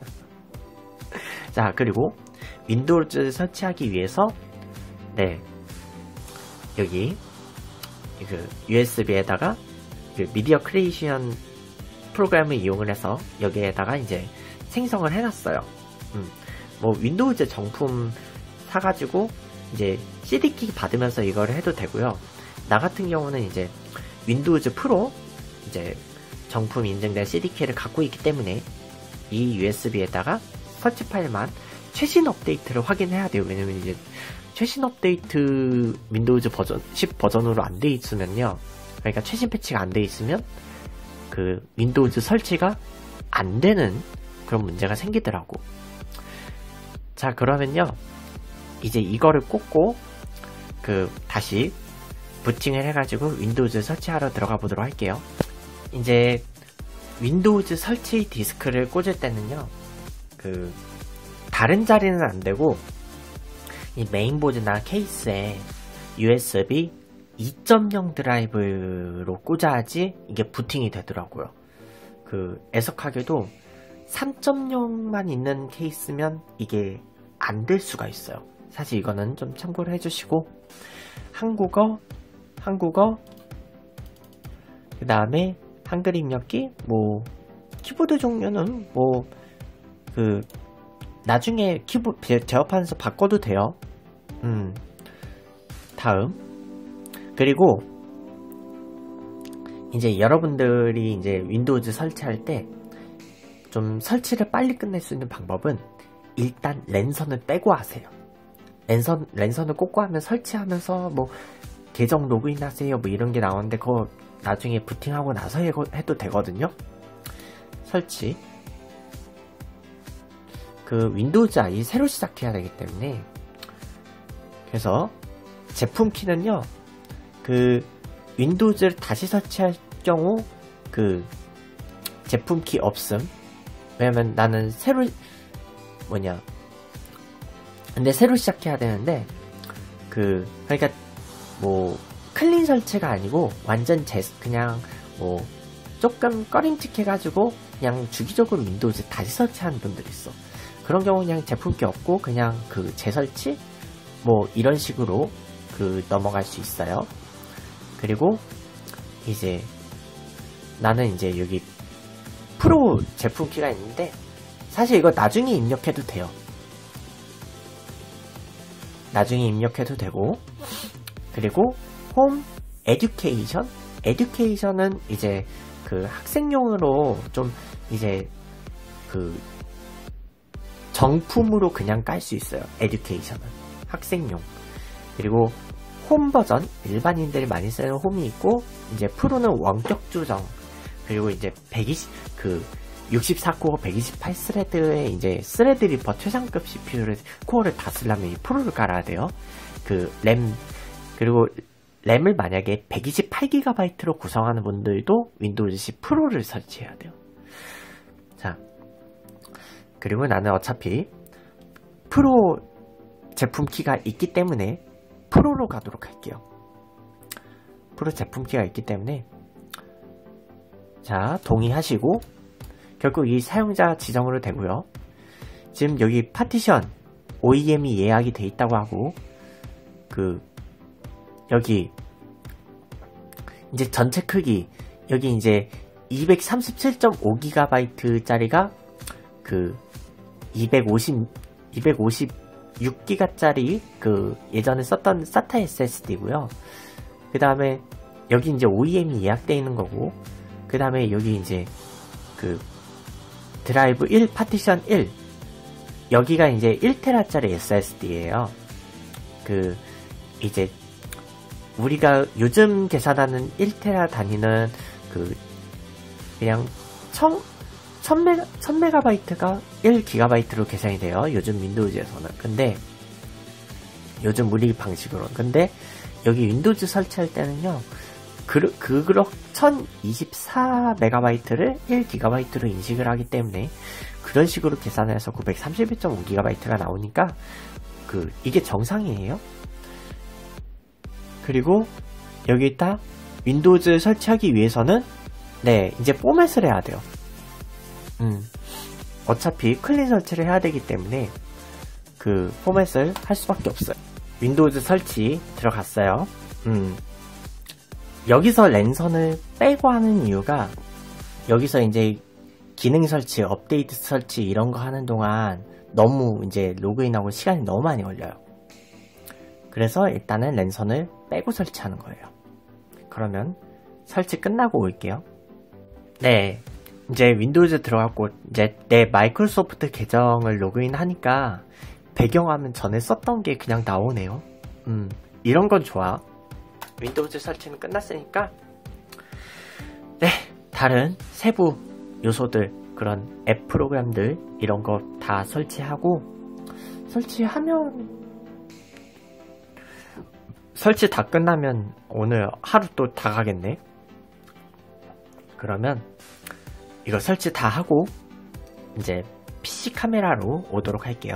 자, 그리고 윈도우즈 설치하기 위해서 네 여기 그 유에스비에다가 그 미디어 크리에이션 프로그램을 이용을 해서 여기에다가 이제 생성을 해놨어요. 음, 뭐 윈도우즈 정품 사가지고 이제 씨디키 받으면서 이걸 해도 되고요. 나 같은 경우는 이제 윈도우즈 프로 이제 정품 인증된 씨디키를 갖고 있기 때문에 이 유에스비에다가 설치 파일만 최신 업데이트를 확인해야 돼요. 왜냐면 이제 최신 업데이트 윈도우즈 버전 십 버전으로 안 돼 있으면요, 그러니까 최신 패치가 안 돼 있으면 그 윈도우즈 설치가 안 되는 그런 문제가 생기더라고. 자, 그러면요 이제 이거를 꽂고 그 다시 부팅을 해가지고 윈도우즈 설치하러 들어가 보도록 할게요. 이제 윈도우즈 설치 디스크를 꽂을 때는요, 그 다른 자리는 안 되고 이 메인보드나 케이스에 유에스비 이 점 영 드라이브로 꽂아야지 이게 부팅이 되더라고요. 그 애석하게도 삼 점 영만 있는 케이스면 이게 안 될 수가 있어요. 사실 이거는 좀 참고를 해주시고, 한국어, 한국어, 그 다음에 한글 입력기, 뭐 키보드 종류는 뭐 그 나중에 키보드 제어판에서 바꿔도 돼요. 음 다음, 그리고 이제 여러분들이 이제 윈도우즈 설치할 때 좀 설치를 빨리 끝낼 수 있는 방법은 일단 랜선을 빼고 하세요. 랜선, 랜선을 꽂고 하면 설치하면서 뭐 계정 로그인 하세요 뭐 이런 게 나오는데 그거 나중에 부팅하고 나서 해도 되거든요. 설치 그 윈도우즈 아이 새로 시작해야 되기 때문에, 그래서 제품 키는요, 그 윈도우즈를 다시 설치할 경우 그 제품 키 없음. 왜냐면 나는 새로 뭐냐 근데 새로 시작해야 되는데, 그 그러니까 뭐 클린 설치가 아니고 완전 제 그냥 뭐 조금 꺼림칙해가지고 그냥 주기적으로 윈도우즈 다시 설치하는 분들이 있어. 그런 경우 그냥 제품키 없고 그냥 그 재설치 뭐 이런 식으로 그 넘어갈 수 있어요. 그리고 이제 나는 이제 여기 프로 제품키가 있는데, 사실 이거 나중에 입력해도 돼요. 나중에 입력해도 되고, 그리고 홈 에듀케이션 에듀케이션은 이제 그 학생용으로 좀 이제 그 정품으로 그냥 깔 수 있어요. 에듀케이션은 학생용. 그리고 홈 버전, 일반인들이 많이 쓰는 홈이 있고, 이제 프로는 원격 조정, 그리고 이제 백이십 그 육십사 코어 백이십팔 스레드의 이제 스레드리퍼 최상급 씨피유를 코어를 다 쓰려면 이 프로를 깔아야 돼요. 그 램, 그리고 램을 만약에 백이십팔 기가바이트로 구성하는 분들도 윈도우즈 십 프로를 설치해야 돼요. 자, 그리고 나는 어차피 프로 제품 키가 있기 때문에 프로로 가도록 할게요. 프로 제품 키가 있기 때문에, 자, 동의하시고, 결국 이 사용자 지정으로 되고요. 지금 여기 파티션 오이엠이 예약이 돼 있다고 하고, 그 여기 이제 전체 크기, 여기 이제 이백삼십칠 점 오 기가바이트 짜리가 그 이백오십, 이백오십육 기가짜리 그 예전에 썼던 사타 에스에스디고요. 그 다음에 여기 이제 오이엠이 예약되어 있는 거고, 그 다음에 여기 이제 그 드라이브 일 파티션 일, 여기가 이제 일 테라짜리 에스에스디예요. 그 이제 우리가 요즘 계산하는 일 테라 단위는 그 그냥 천 메가, 천 메가바이트가 일 기가바이트로 계산이 돼요. 요즘 윈도우즈에서는. 근데 요즘 우리 방식으로. 근데 여기 윈도우즈 설치할 때는요, 그, 그럭 천이십사 메가바이트를 일 기가바이트로 인식을 하기 때문에 그런 식으로 계산해서 구백삼십일 점 오 기가바이트가 나오니까 그 이게 정상이에요. 그리고 여기다 윈도우즈 설치하기 위해서는 네 이제 포맷을 해야 돼요. 음 어차피 클린 설치를 해야 되기 때문에 그 포맷을 할 수밖에 없어요. 윈도우즈 설치 들어갔어요. 음 여기서 랜선을 빼고 하는 이유가, 여기서 이제 기능 설치, 업데이트 설치 이런 거 하는 동안 너무 이제 로그인하고 시간이 너무 많이 걸려요. 그래서 일단은 랜선을 빼고 설치하는 거예요. 그러면 설치 끝나고 올게요. 네, 이제 윈도우즈 들어갔고 이제 내 마이크로소프트 계정을 로그인 하니까 배경화면 전에 썼던 게 그냥 나오네요. 음, 이런 건 좋아. 윈도우즈 설치는 끝났으니까 네, 다른 세부 요소들, 그런 앱 프로그램들 이런 거 다 설치하고, 설치하면 설치 다 끝나면 오늘 하루 또 다 가겠네. 그러면 이거 설치 다 하고 이제 피씨 카메라로 오도록 할게요.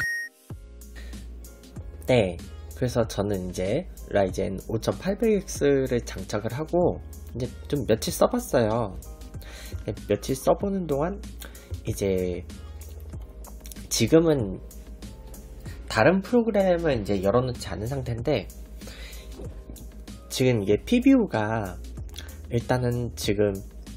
네, 그래서 저는 이제 라이젠 오천팔백 엑스를 장착을 하고 이제 좀 며칠 써봤어요. 며칠 써보는 동안 이제 지금은 다른 프로그램은 이제 열어놓지 않은 상태인데, 지금 이게 피비유가 일단은 지금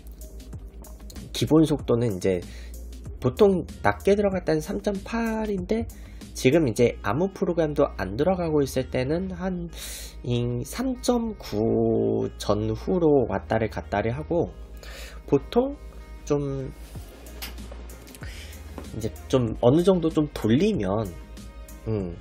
기본 속도는 이제 보통 낮게 들어갈 때는 삼 점 팔인데 지금 이제 아무 프로그램도 안 들어가고 있을 때는 한 삼 점 구 전후로 왔다리 갔다리 하고, 보통 좀 이제 좀 어느 정도 좀 돌리면 음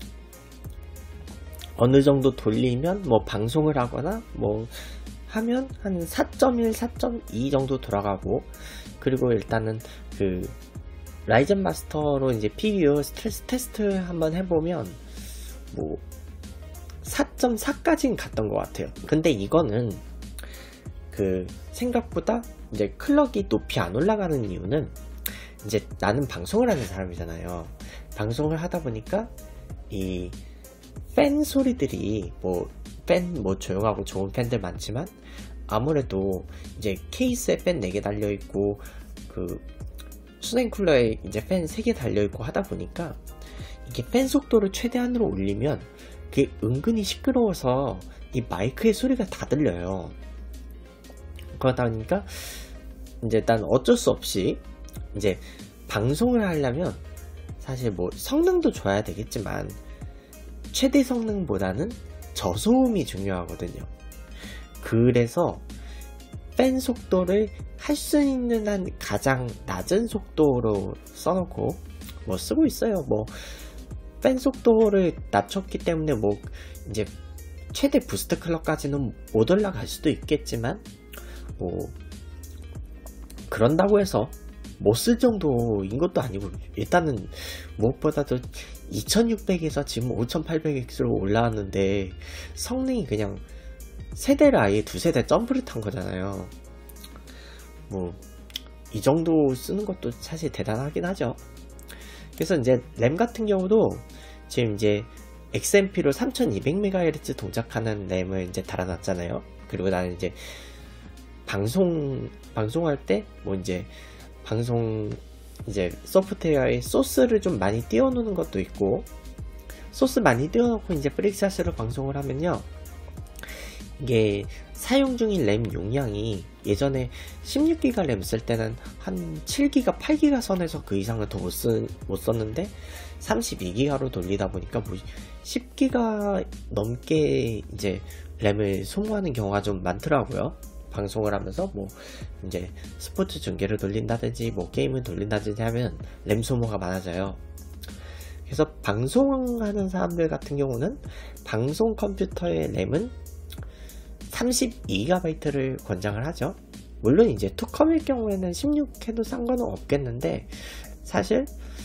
어느 정도 돌리면 뭐 방송을 하거나 뭐 하면 한 사 점 일, 사 점 이 정도 돌아가고, 그리고 일단은 그 라이젠 마스터로 이제 피비유 스트레스 테스트 한번 해보면 뭐 사 점 사까지는 갔던 것 같아요. 근데 이거는 그 생각보다 이제 클럭이 높이 안 올라가는 이유는 이제 나는 방송을 하는 사람이잖아요. 방송을 하다 보니까 이 팬 소리들이 뭐 팬 뭐 조용하고 좋은 팬들 많지만 아무래도 이제 케이스에 팬 네 개 달려있고 그 수냉쿨러에 이제 팬 세 개 달려있고 하다 보니까 이게 팬 속도를 최대한으로 올리면 그게 은근히 시끄러워서 이 마이크의 소리가 다 들려요. 그러다 보니까 이제 난 어쩔 수 없이 이제 방송을 하려면 사실 뭐 성능도 좋아야 되겠지만 최대 성능보다는 저소음이 중요하거든요. 그래서 팬 속도를 할 수 있는 한 가장 낮은 속도로 써놓고 뭐 쓰고 있어요. 뭐 팬 속도를 낮췄기 때문에 뭐 이제 최대 부스트 클럭까지는 못 올라갈 수도 있겠지만 뭐 그런다고 해서 못 쓸 정도인 것도 아니고 일단은 무엇보다도 이천육백에서 지금 오천팔백 엑스로 올라왔는데 성능이 그냥 세대를 아예 두 세대 점프를 탄 거잖아요. 뭐 이 정도 쓰는 것도 사실 대단하긴 하죠. 그래서 이제 램 같은 경우도 지금 이제 엑스엠피로 삼천이백 메가헤르츠 동작하는 램을 이제 달아놨잖아요. 그리고 나는 이제 방송 방송할 때 뭐 이제 방송 이제 소프트웨어에 소스를 좀 많이 띄워놓는 것도 있고, 소스 많이 띄워놓고 이제 프릭샷으로 방송을 하면요, 이게 사용 중인 램 용량이 예전에 십육 기가 램 쓸 때는 한 칠 기가, 팔 기가 선에서 그 이상을 더 못 쓰, 못 썼는데 삼십이 기가로 돌리다 보니까 뭐 십 기가 넘게 이제 램을 소모하는 경우가 좀 많더라고요. 방송을 하면서 뭐 이제 스포츠 중계를 돌린다든지 뭐 게임을 돌린다든지 하면 램 소모가 많아져요. 그래서 방송하는 사람들 같은 경우는 방송 컴퓨터의 램은 삼십이 기가바이트를 권장을 하죠. 물론 이제 투컴일 경우에는 십육 해도 상관은 없겠는데, 사실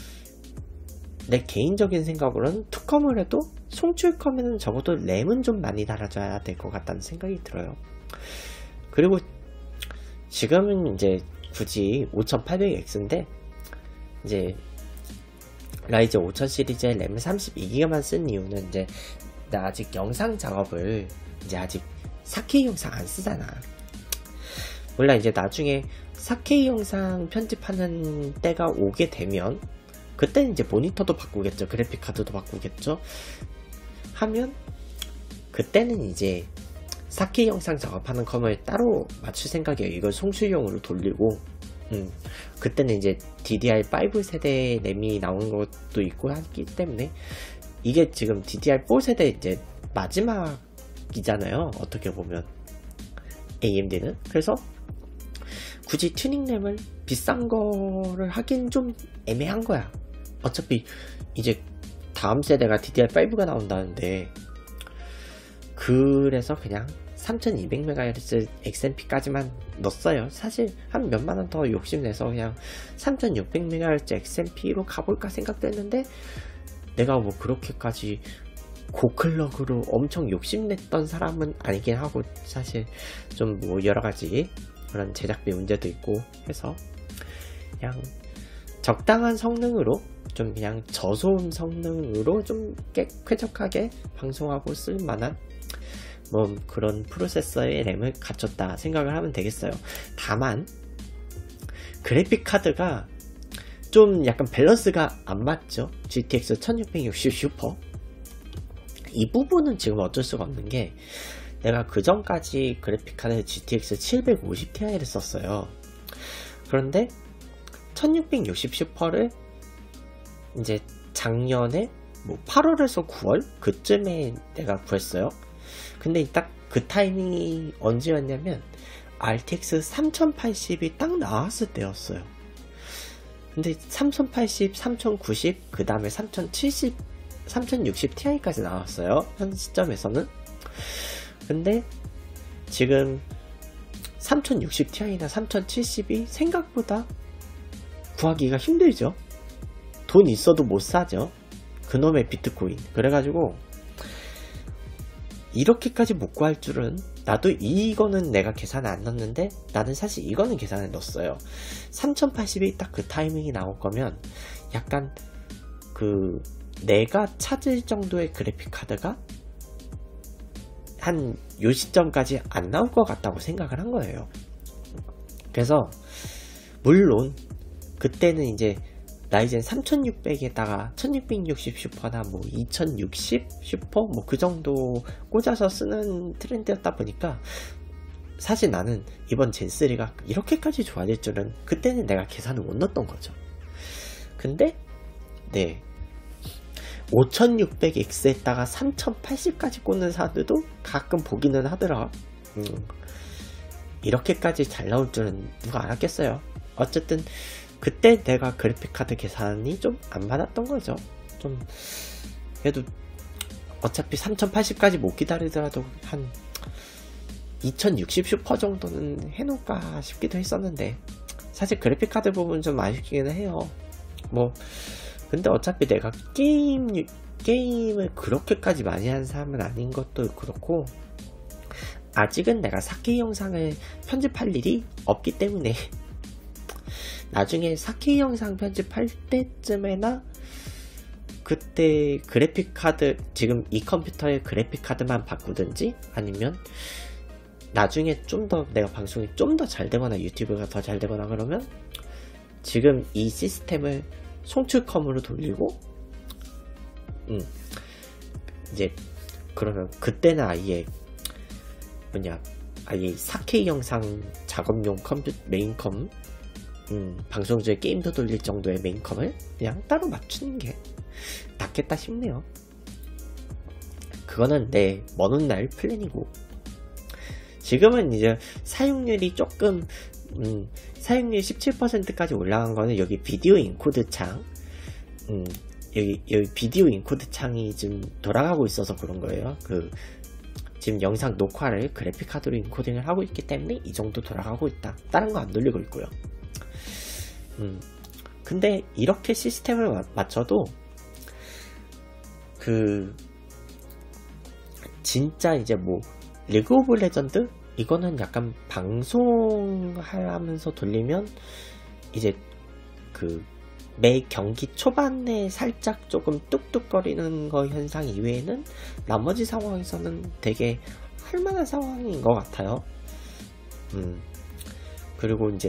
내 개인적인 생각으로는 투컴을 해도 송출컴에는 적어도 램은 좀 많이 달아줘야 될 것 같다는 생각이 들어요. 그리고 지금은 이제 굳이 오천팔백 엑스인데 이제 라이젠 오천 시리즈의 램을 삼십이 기가만 쓴 이유는 이제 나 아직 영상 작업을 이제 아직 사 케이 영상 안 쓰잖아. 몰라, 이제 나중에 사 케이 영상 편집하는 때가 오게 되면 그때는 이제 모니터도 바꾸겠죠. 그래픽 카드도 바꾸겠죠. 하면 그때는 이제 사 케이 영상 작업하는 컴을 따로 맞출 생각이에요. 이걸 송출용으로 돌리고, 음, 그때는 이제 디디알 오 세대 램이 나온 것도 있고 하기 때문에 이게 지금 디디알 사 세대 이제 마지막이잖아요. 어떻게 보면 에이엠디는. 그래서 굳이 튜닝램을 비싼 거를 하긴 좀 애매한 거야. 어차피 이제 다음 세대가 디디알 오가 나온다는데, 그래서 그냥 삼천이백 메가헤르츠 엑스엠피까지만 넣었어요. 사실 한 몇만원 더 욕심내서 그냥 삼천육백 메가헤르츠 엑스엠피로 가볼까 생각도 했는데, 내가 뭐 그렇게까지 고클럭으로 엄청 욕심냈던 사람은 아니긴 하고, 사실 좀 뭐 여러가지 그런 제작비 문제도 있고 해서 그냥 적당한 성능으로, 좀 그냥 저소음 성능으로 좀 깨, 쾌적하게 방송하고 쓸만한 뭐 그런 프로세서의 램을 갖췄다 생각을 하면 되겠어요. 다만 그래픽 카드가 좀 약간 밸런스가 안 맞죠. 지티엑스 천육백육십 슈퍼 이 부분은 지금 어쩔 수가 없는 게, 내가 그 전까지 그래픽 카드 지티엑스 칠백오십 티아이를 썼어요. 그런데 천육백육십 슈퍼를 이제 작년에 뭐 팔월에서 구월 그쯤에 내가 구했어요. 근데 딱 그 타이밍이 언제였냐면 알티엑스 삼천팔십이 딱 나왔을 때였어요. 근데 삼천팔십, 삼천구십, 그 다음에 삼천칠십, 삼천육십 티아이까지 나왔어요. 현 시점에서는. 근데 지금 삼천육십 티아이나 삼천칠십이 생각보다 구하기가 힘들죠. 돈 있어도 못 사죠. 그놈의 비트코인. 그래가지고 이렇게까지 못 구할 줄은, 나도 이거는 내가 계산을 안 넣었는데 나는 사실 이거는 계산을 넣었어요. 삼천팔십이 딱 그 타이밍이 나올 거면 약간 그 내가 찾을 정도의 그래픽 카드가 한 요 시점까지 안 나올 것 같다고 생각을 한 거예요. 그래서 물론 그때는 이제 라이젠 삼천육백에다가 천육백육십 슈퍼나 뭐 이천육십 슈퍼 뭐 그 정도 꽂아서 쓰는 트렌드였다 보니까 사실 나는 이번 젠쓰리가 이렇게까지 좋아질 줄은 그때는 내가 계산을 못 넣었던 거죠. 근데 네, 오천육백 엑스에다가 삼천팔십까지 꽂는 사람들도 가끔 보기는 하더라. 음, 이렇게까지 잘 나올 줄은 누가 알았겠어요. 어쨌든 그때 내가 그래픽카드 계산이 좀 안 맞았던 거죠. 좀 그래도 어차피 삼천팔십까지 못 기다리더라도 한 이천육십 슈퍼 정도는 해놓을까 싶기도 했었는데, 사실 그래픽카드 부분 좀 아쉽기는 해요. 뭐 근데 어차피 내가 게임 게임을 그렇게까지 많이 하는 사람은 아닌 것도 그렇고, 아직은 내가 사 케이 영상을 편집할 일이 없기 때문에 나중에 사 케이 영상 편집할 때쯤에나 그때 그래픽카드, 지금 이 컴퓨터의 그래픽카드만 바꾸든지, 아니면 나중에 좀 더 내가 방송이 좀 더 잘 되거나 유튜브가 더 잘 되거나 그러면 지금 이 시스템을 송출컴으로 돌리고, 음, 이제 그러면 그때는 아예 뭐냐 아예 사 케이 영상 작업용 컴퓨터 메인컴, 음, 방송 중에 게임도 돌릴 정도의 메인컴을 그냥 따로 맞추는 게 낫겠다 싶네요. 그거는 내 먼 훗날 플랜이고, 지금은 이제 사용률이 조금 음, 사용률 십칠 퍼센트까지 올라간 거는 여기 비디오 인코드 창, 음, 여기, 여기 비디오 인코드 창이 좀 돌아가고 있어서 그런 거예요. 그 지금 영상 녹화를 그래픽카드로 인코딩을 하고 있기 때문에 이 정도 돌아가고 있다. 다른 거 안 돌리고 있고요. 음, 근데 이렇게 시스템을 마, 맞춰도 그 진짜 이제 뭐 리그 오브 레전드? 이거는 약간 방송하면서 돌리면 이제 그 매 경기 초반에 살짝 조금 뚝뚝거리는 거 현상 이외에는 나머지 상황에서는 되게 할만한 상황인 것 같아요. 음, 그리고 이제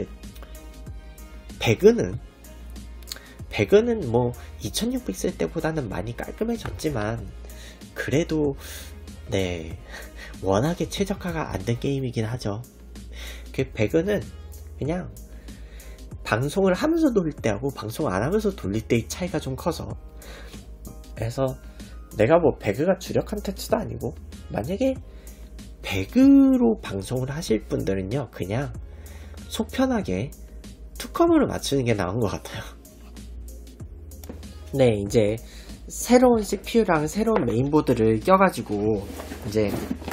배그는 배그는 뭐 이천육백 쓸 때보다는 많이 깔끔해졌지만 그래도 네, 워낙에 최적화가 안 된 게임이긴 하죠. 그 배그는 그냥 방송을 하면서 돌릴 때하고 방송을 안 하면서 돌릴 때의 차이가 좀 커서, 그래서 내가 뭐 배그가 주력 컨텐츠도 아니고, 만약에 배그로 방송을 하실 분들은요 그냥 속 편하게 투컴으로 맞추는 게 나은 것 같아요. 네, 이제 새로운 씨피유랑 새로운 메인보드를 껴가지고 이제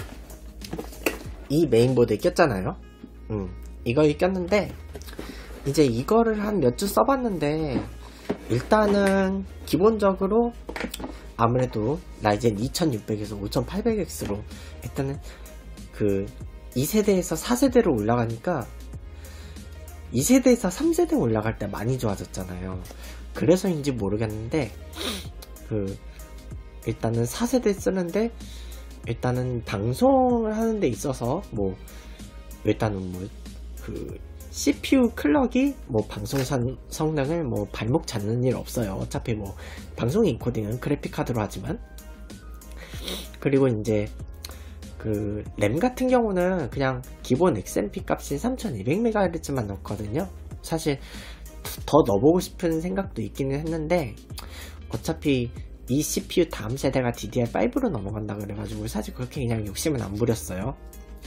이 메인보드에 꼈잖아요. 음, 이거에 꼈는데 이제 이거를 한 몇 주 써봤는데, 일단은 기본적으로 아무래도 라이젠 이천육백에서 오천팔백 엑스로 일단은 그 이 세대에서 사 세대로 올라가니까 이 세대에서 삼 세대 올라갈 때 많이 좋아졌잖아요. 그래서인지 모르겠는데 그 일단은 사 세대 쓰는데, 일단은 방송을 하는 데 있어서 뭐 일단은 뭐 그 씨피유 클럭이 뭐 방송 성능을 뭐 발목 잡는 일 없어요. 어차피 뭐 방송 인코딩은 그래픽카드로 하지만. 그리고 이제 그 램 같은 경우는 그냥 기본 엑스엠피 값인 삼천이백 메가헤르츠만 넣거든요. 사실 더 넣어보고 싶은 생각도 있기는 했는데, 어차피 이 씨피유 다음 세대가 디디알 파이브로 넘어간다 그래가지고 사실 그렇게 그냥 욕심은 안 부렸어요.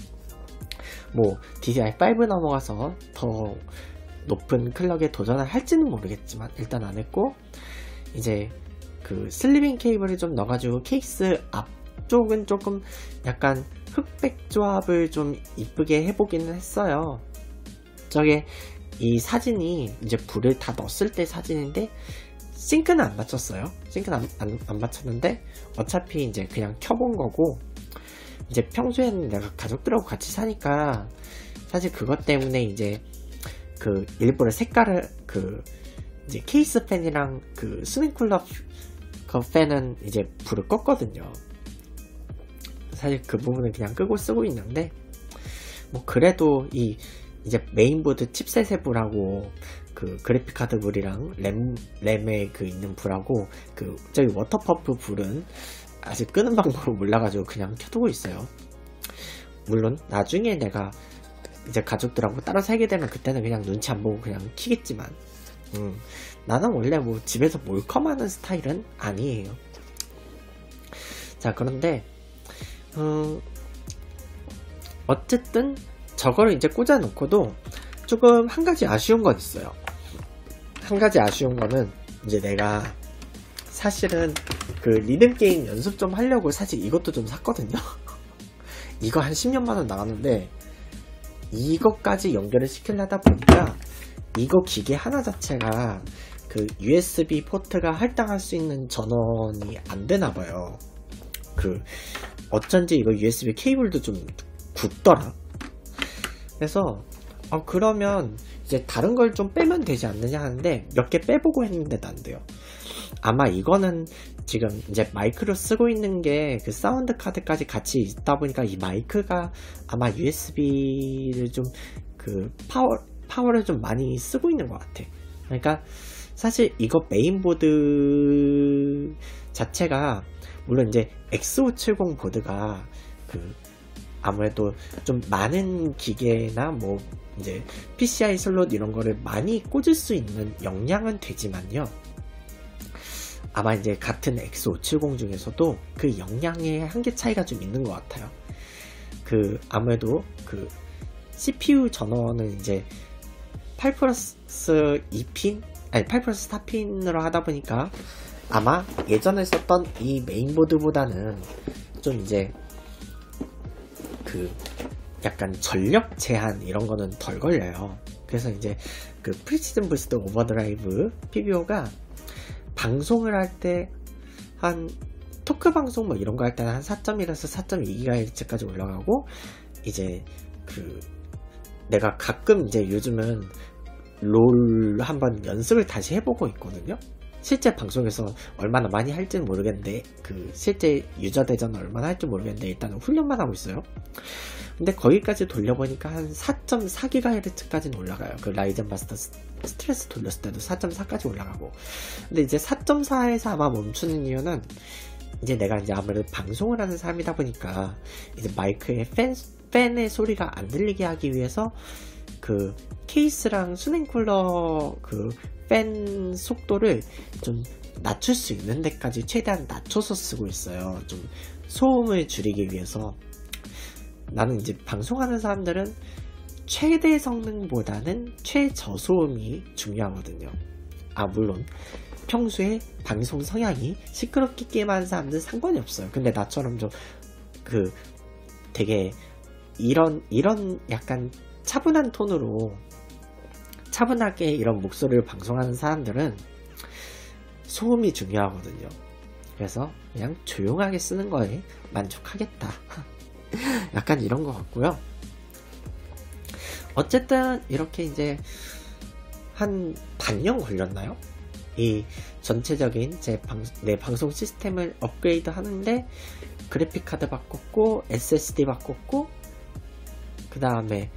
뭐 디디알 파이브 넘어가서 더 높은 클럭에 도전을 할지는 모르겠지만 일단 안 했고, 이제 그 슬리빙 케이블을 좀 넣어가지고 케이스 앞쪽은 조금 약간 흑백 조합을 좀 이쁘게 해보기는 했어요. 저게 이 사진이 이제 불을 다 넣었을 때 사진인데 싱크는 안 맞췄어요. 싱크는 안, 안, 안 맞췄는데 어차피 이제 그냥 켜본 거고, 이제 평소에는 내가 가족들하고 같이 사니까 사실 그것 때문에 이제 그 일부러 색깔을 그 이제 케이스 팬이랑 그 스윙쿨러 그 팬은 이제 불을 껐거든요. 사실 그 부분은 그냥 끄고 쓰고 있는데 뭐 그래도 이 이제 메인보드 칩셋의 불하고 그 그래픽카드 불이랑 램, 램에 그 있는 불하고 그 저기 워터펌프 불은 아직 끄는 방법을 몰라가지고 그냥 켜두고 있어요. 물론 나중에 내가 이제 가족들하고 따로 살게 되면 그때는 그냥 눈치 안 보고 그냥 키겠지만 음, 나는 원래 뭐 집에서 몰컴하는 스타일은 아니에요. 자, 그런데 음, 어쨌든 저거를 이제 꽂아 놓고도 조금 한 가지 아쉬운 건 있어요. 한 가지 아쉬운 거는 이제 내가 사실은 그 리듬 게임 연습 좀 하려고 사실 이것도 좀 샀거든요. 이거 한 십년만 원 나왔는데 이것까지 연결을 시키려다 보니까 이거 기계 하나 자체가 그 유에스비 포트가 할당할 수 있는 전원이 안 되나봐요. 그 어쩐지 이거 유에스비 케이블도 좀 굳더라. 그래서 어 그러면 이제 다른 걸 좀 빼면 되지 않느냐 하는데 몇 개 빼보고 했는데도 안 돼요. 아마 이거는 지금 이제 마이크로 쓰고 있는 게 그 사운드 카드까지 같이 있다 보니까 이 마이크가 아마 유에스비를 좀 그 파워 파워를 좀 많이 쓰고 있는 것 같아. 그러니까 사실 이거 메인보드 자체가 물론 이제 엑스 오백칠십 보드가 그 아무래도 좀 많은 기계나 뭐 이제 피시아이 슬롯 이런 거를 많이 꽂을 수 있는 역량은 되지만요. 아마 이제 같은 엑스 오백칠십 중에서도 그 역량의 한계 차이가 좀 있는 것 같아요. 그 아무래도 그 씨피유 전원은 이제 팔 플러스 이 핀 아니 팔 플러스 사 핀으로 하다 보니까 아마 예전에 썼던 이 메인보드보다는 좀 이제 그 약간 전력 제한 이런 거는 덜 걸려요. 그래서 이제 그 프리시즌 부스트 오버드라이브 피비오가 방송을 할 때 한 토크 방송 뭐 이런 거 할 때는 한 사 점 일에서 사 점 이 기가헤르츠까지 올라가고 이제 그 내가 가끔 이제 요즘은 롤 한번 연습을 다시 해보고 있거든요. 실제 방송에서 얼마나 많이 할지는 모르겠는데 그 실제 유저 대전 얼마나 할지 모르겠는데 일단은 훈련만 하고 있어요. 근데 거기까지 돌려보니까 한 사 점 사 기가헤르츠까지는 올라가요. 그 라이젠 마스터 스트레스 돌렸을 때도 사 점 사까지 올라가고. 근데 이제 사 점 사에서 아마 멈추는 이유는 이제 내가 이제 아무래도 방송을 하는 사람이다 보니까 이제 마이크에 팬, 팬의 소리가 안 들리게 하기 위해서 그 케이스랑 수냉쿨러 그 팬 속도를 좀 낮출 수 있는 데까지 최대한 낮춰서 쓰고 있어요. 좀 소음을 줄이기 위해서. 나는 이제 방송하는 사람들은 최대 성능보다는 최저소음이 중요하거든요. 아, 물론 평소에 방송 성향이 시끄럽게 게임하는 사람들은 상관이 없어요. 근데 나처럼 좀 그 되게 이런 이런 약간 차분한 톤으로 차분하게 이런 목소리를 방송하는 사람들은 소음이 중요하거든요. 그래서 그냥 조용하게 쓰는 거에 만족하겠다. 약간 이런 것 같고요. 어쨌든 이렇게 이제 한 반년 걸렸나요? 이 전체적인 제 방, 내 방송 시스템을 업그레이드 하는데 그래픽카드 바꿨고 에스에스디 바꿨고 그 다음에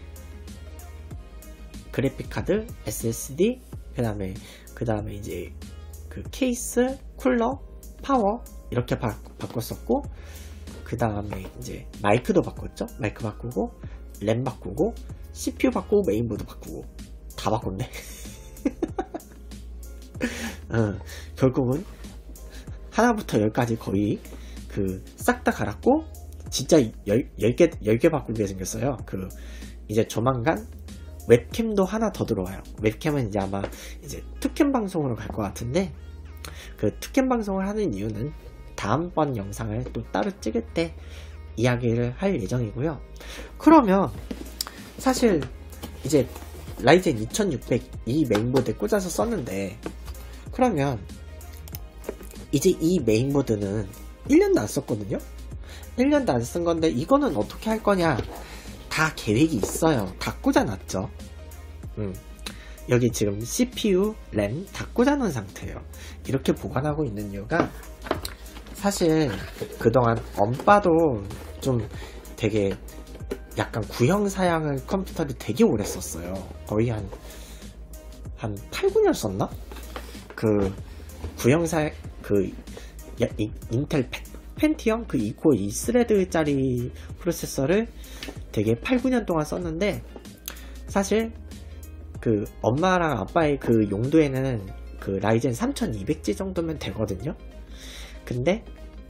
그래픽카드, 에스에스디, 그 다음에 그 다음에 이제 그 케이스, 쿨러, 파워 이렇게 바, 바꿨었고 그 다음에 이제 마이크도 바꿨죠. 마이크 바꾸고 램 바꾸고 씨피유 바꾸고 메인보드 바꾸고 다 바꿨네. 어, 결국은 하나부터 열까지 거의 그 싹 다 갈았고 진짜 열 개, 열 개 바꾸게 생겼어요. 그 이제 조만간 웹캠도 하나 더 들어와요. 웹캠은 이제 아마 이제 투캠 방송으로 갈 것 같은데 그 투캠 방송을 하는 이유는 다음번 영상을 또 따로 찍을 때 이야기를 할 예정이고요. 그러면 사실 이제 라이젠 이천육백 이 메인보드에 꽂아서 썼는데 그러면 이제 이 메인보드는 일 년도 안 썼거든요. 일 년도 안 쓴 건데 이거는 어떻게 할 거냐, 다 계획이 있어요. 다 꽂아놨죠. 음. 여기 지금 씨피유, 램 다 꽂아놓은 상태예요. 이렇게 보관하고 있는 이유가 사실 그동안 엄빠도 좀 되게 약간 구형 사양을 컴퓨터를 되게 오래 썼어요. 거의 한, 한 팔, 구 년 썼나? 그 구형 사양, 그 야, 이, 인텔 펜, 펜티엄 그 이 코어 이 스레드짜리 프로세서를 되게 팔, 구 년 동안 썼는데, 사실 그 엄마랑 아빠의 그 용도에는 그 라이젠 삼천이백 지 정도면 되거든요. 근데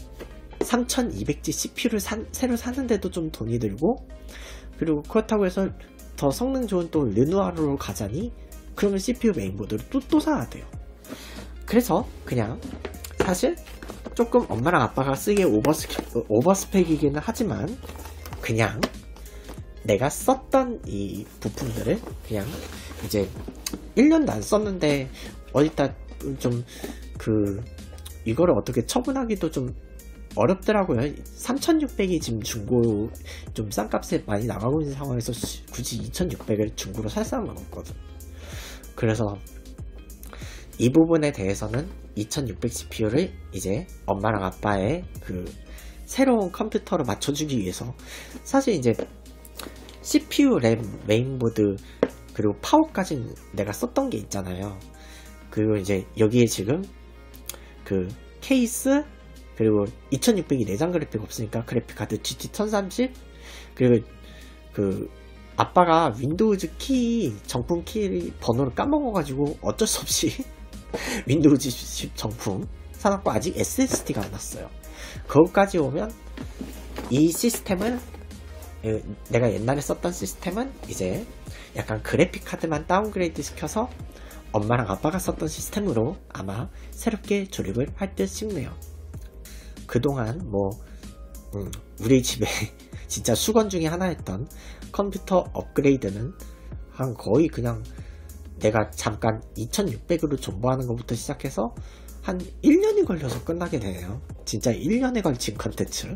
삼천이백 지 씨피유를 산, 새로 사는데도 좀 돈이 들고, 그리고 그렇다고 해서 더 성능 좋은 또 르누아르로 가자니 그러면 씨피유 메인보드를 또, 또 사야 돼요. 그래서 그냥 사실 조금 엄마랑 아빠가 쓰기에 오버스펙, 오버스펙이기는 하지만 그냥 내가 썼던 이 부품들을 그냥 이제 일 년도 안 썼는데 어디다 좀 그 이거를 어떻게 처분하기도 좀 어렵더라고요. 삼천육백이 지금 중고 좀 싼 값에 많이 나가고 있는 상황에서 굳이 이천육백을 중고로 살 사람은 없거든. 그래서 이 부분에 대해서는 이천육백 씨피유를 이제 엄마랑 아빠의 그 새로운 컴퓨터로 맞춰주기 위해서, 사실 이제 씨피유, 램, 메인보드 그리고 파워까지는 내가 썼던 게 있잖아요. 그리고 이제 여기에 지금 그 케이스, 그리고 이천육백이 내장 그래픽 없으니까 그래픽카드 지티 천삼십, 그리고 그 아빠가 윈도우즈 키 정품 키 번호를 까먹어가지고 어쩔 수 없이 윈도우즈 정품 사놨고 아직 에스에스디가 안 왔어요. 그것까지 오면 이 시스템은, 내가 옛날에 썼던 시스템은 이제 약간 그래픽카드만 다운그레이드 시켜서 엄마랑 아빠가 썼던 시스템으로 아마 새롭게 조립을 할 듯 싶네요. 그동안 뭐 음, 우리 집에 진짜 수건 중에 하나였던 컴퓨터 업그레이드는 한 거의 그냥 내가 잠깐 이천육백으로 존버하는 것부터 시작해서 한 일 년이 걸려서 끝나게 되네요. 진짜 일 년에 걸친 컨텐츠.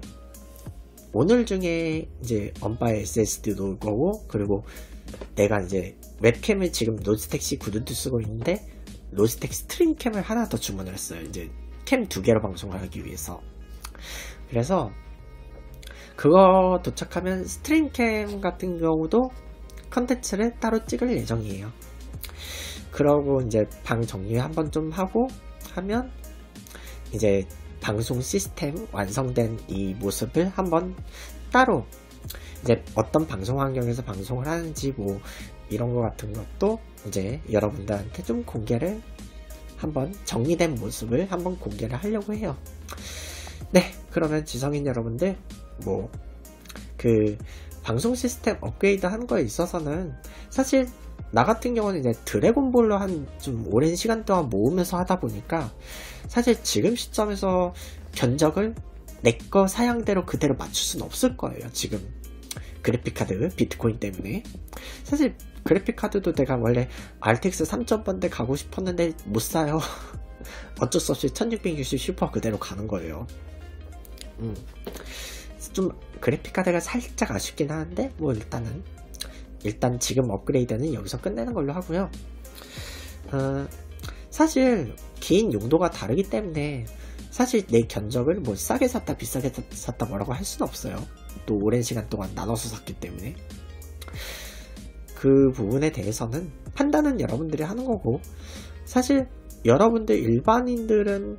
오늘 중에 이제 엄빠의 에스에스디 놓을 거고, 그리고 내가 이제 웹캠을 지금 로지텍 씨 구드도 쓰고 있는데 로지텍 스트림캠을 하나 더 주문을 했어요. 이제 캠 두 개로 방송을 하기 위해서. 그래서 그거 도착하면 스트림캠 같은 경우도 컨텐츠를 따로 찍을 예정이에요. 그러고 이제 방 정리 한번 좀 하고 하면 이제 방송 시스템 완성된 이 모습을 한번 따로 이제 어떤 방송 환경에서 방송을 하는지 뭐 이런 거 같은 것도 이제 여러분들한테 좀 공개를 한번 정리된 모습을 한번 공개를 하려고 해요. 네, 그러면 지성인 여러분들 뭐 그 방송 시스템 업그레이드 하는 거에 있어서는 사실 나 같은 경우는 이제 드래곤볼로 한 좀 오랜 시간 동안 모으면서 하다 보니까 사실 지금 시점에서 견적을 내 거 사양대로 그대로 맞출 수는 없을 거예요. 지금 그래픽카드 비트코인 때문에. 사실 그래픽카드도 내가 원래 알티엑스 삼 점 번대 가고 싶었는데 못 사요. 어쩔 수 없이 천육백육십 슈퍼 그대로 가는 거예요. 음. 좀 그래픽카드가 살짝 아쉽긴 하는데 뭐 일단은 일단 지금 업그레이드는 여기서 끝내는 걸로 하고요. 어, 사실 개인 용도가 다르기 때문에 사실 내 견적을 뭐 싸게 샀다 비싸게 샀다 뭐라고 할 수는 없어요. 또 오랜 시간 동안 나눠서 샀기 때문에. 그 부분에 대해서는 판단은 여러분들이 하는 거고, 사실 여러분들 일반인들은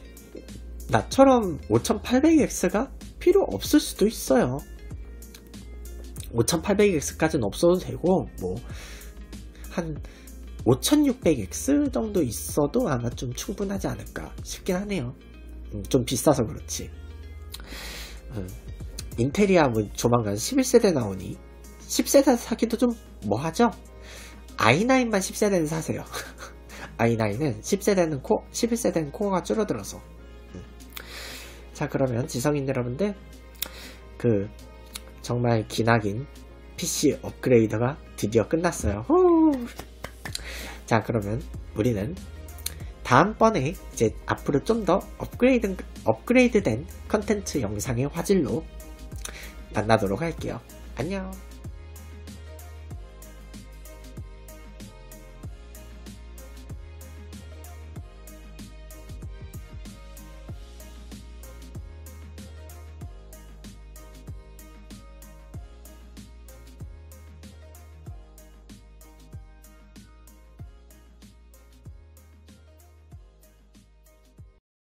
나처럼 오천팔백 엑스가 필요 없을 수도 있어요. 오천팔백 엑스까지는 없어도 되고 뭐 한 오천육백 엑스 정도 있어도 아마 좀 충분하지 않을까 싶긴 하네요. 음, 좀 비싸서 그렇지. 음, 인텔이야 뭐 조만간 십일 세대 나오니 십 세대 사기도 좀 뭐하죠? 아이 나인만 십 세대는 사세요. 아이 나인은 십 세대는 코, 십일 세대는 코어가 줄어들어서. 음. 자, 그러면 지성인 여러분들, 그 정말 기나긴 피씨 업그레이드가 드디어 끝났어요. 후! 자, 그러면 우리는 다음번에 이제 앞으로 좀 더 업그레이드, 업그레이드된 컨텐츠 영상의 화질로 만나도록 할게요. 안녕.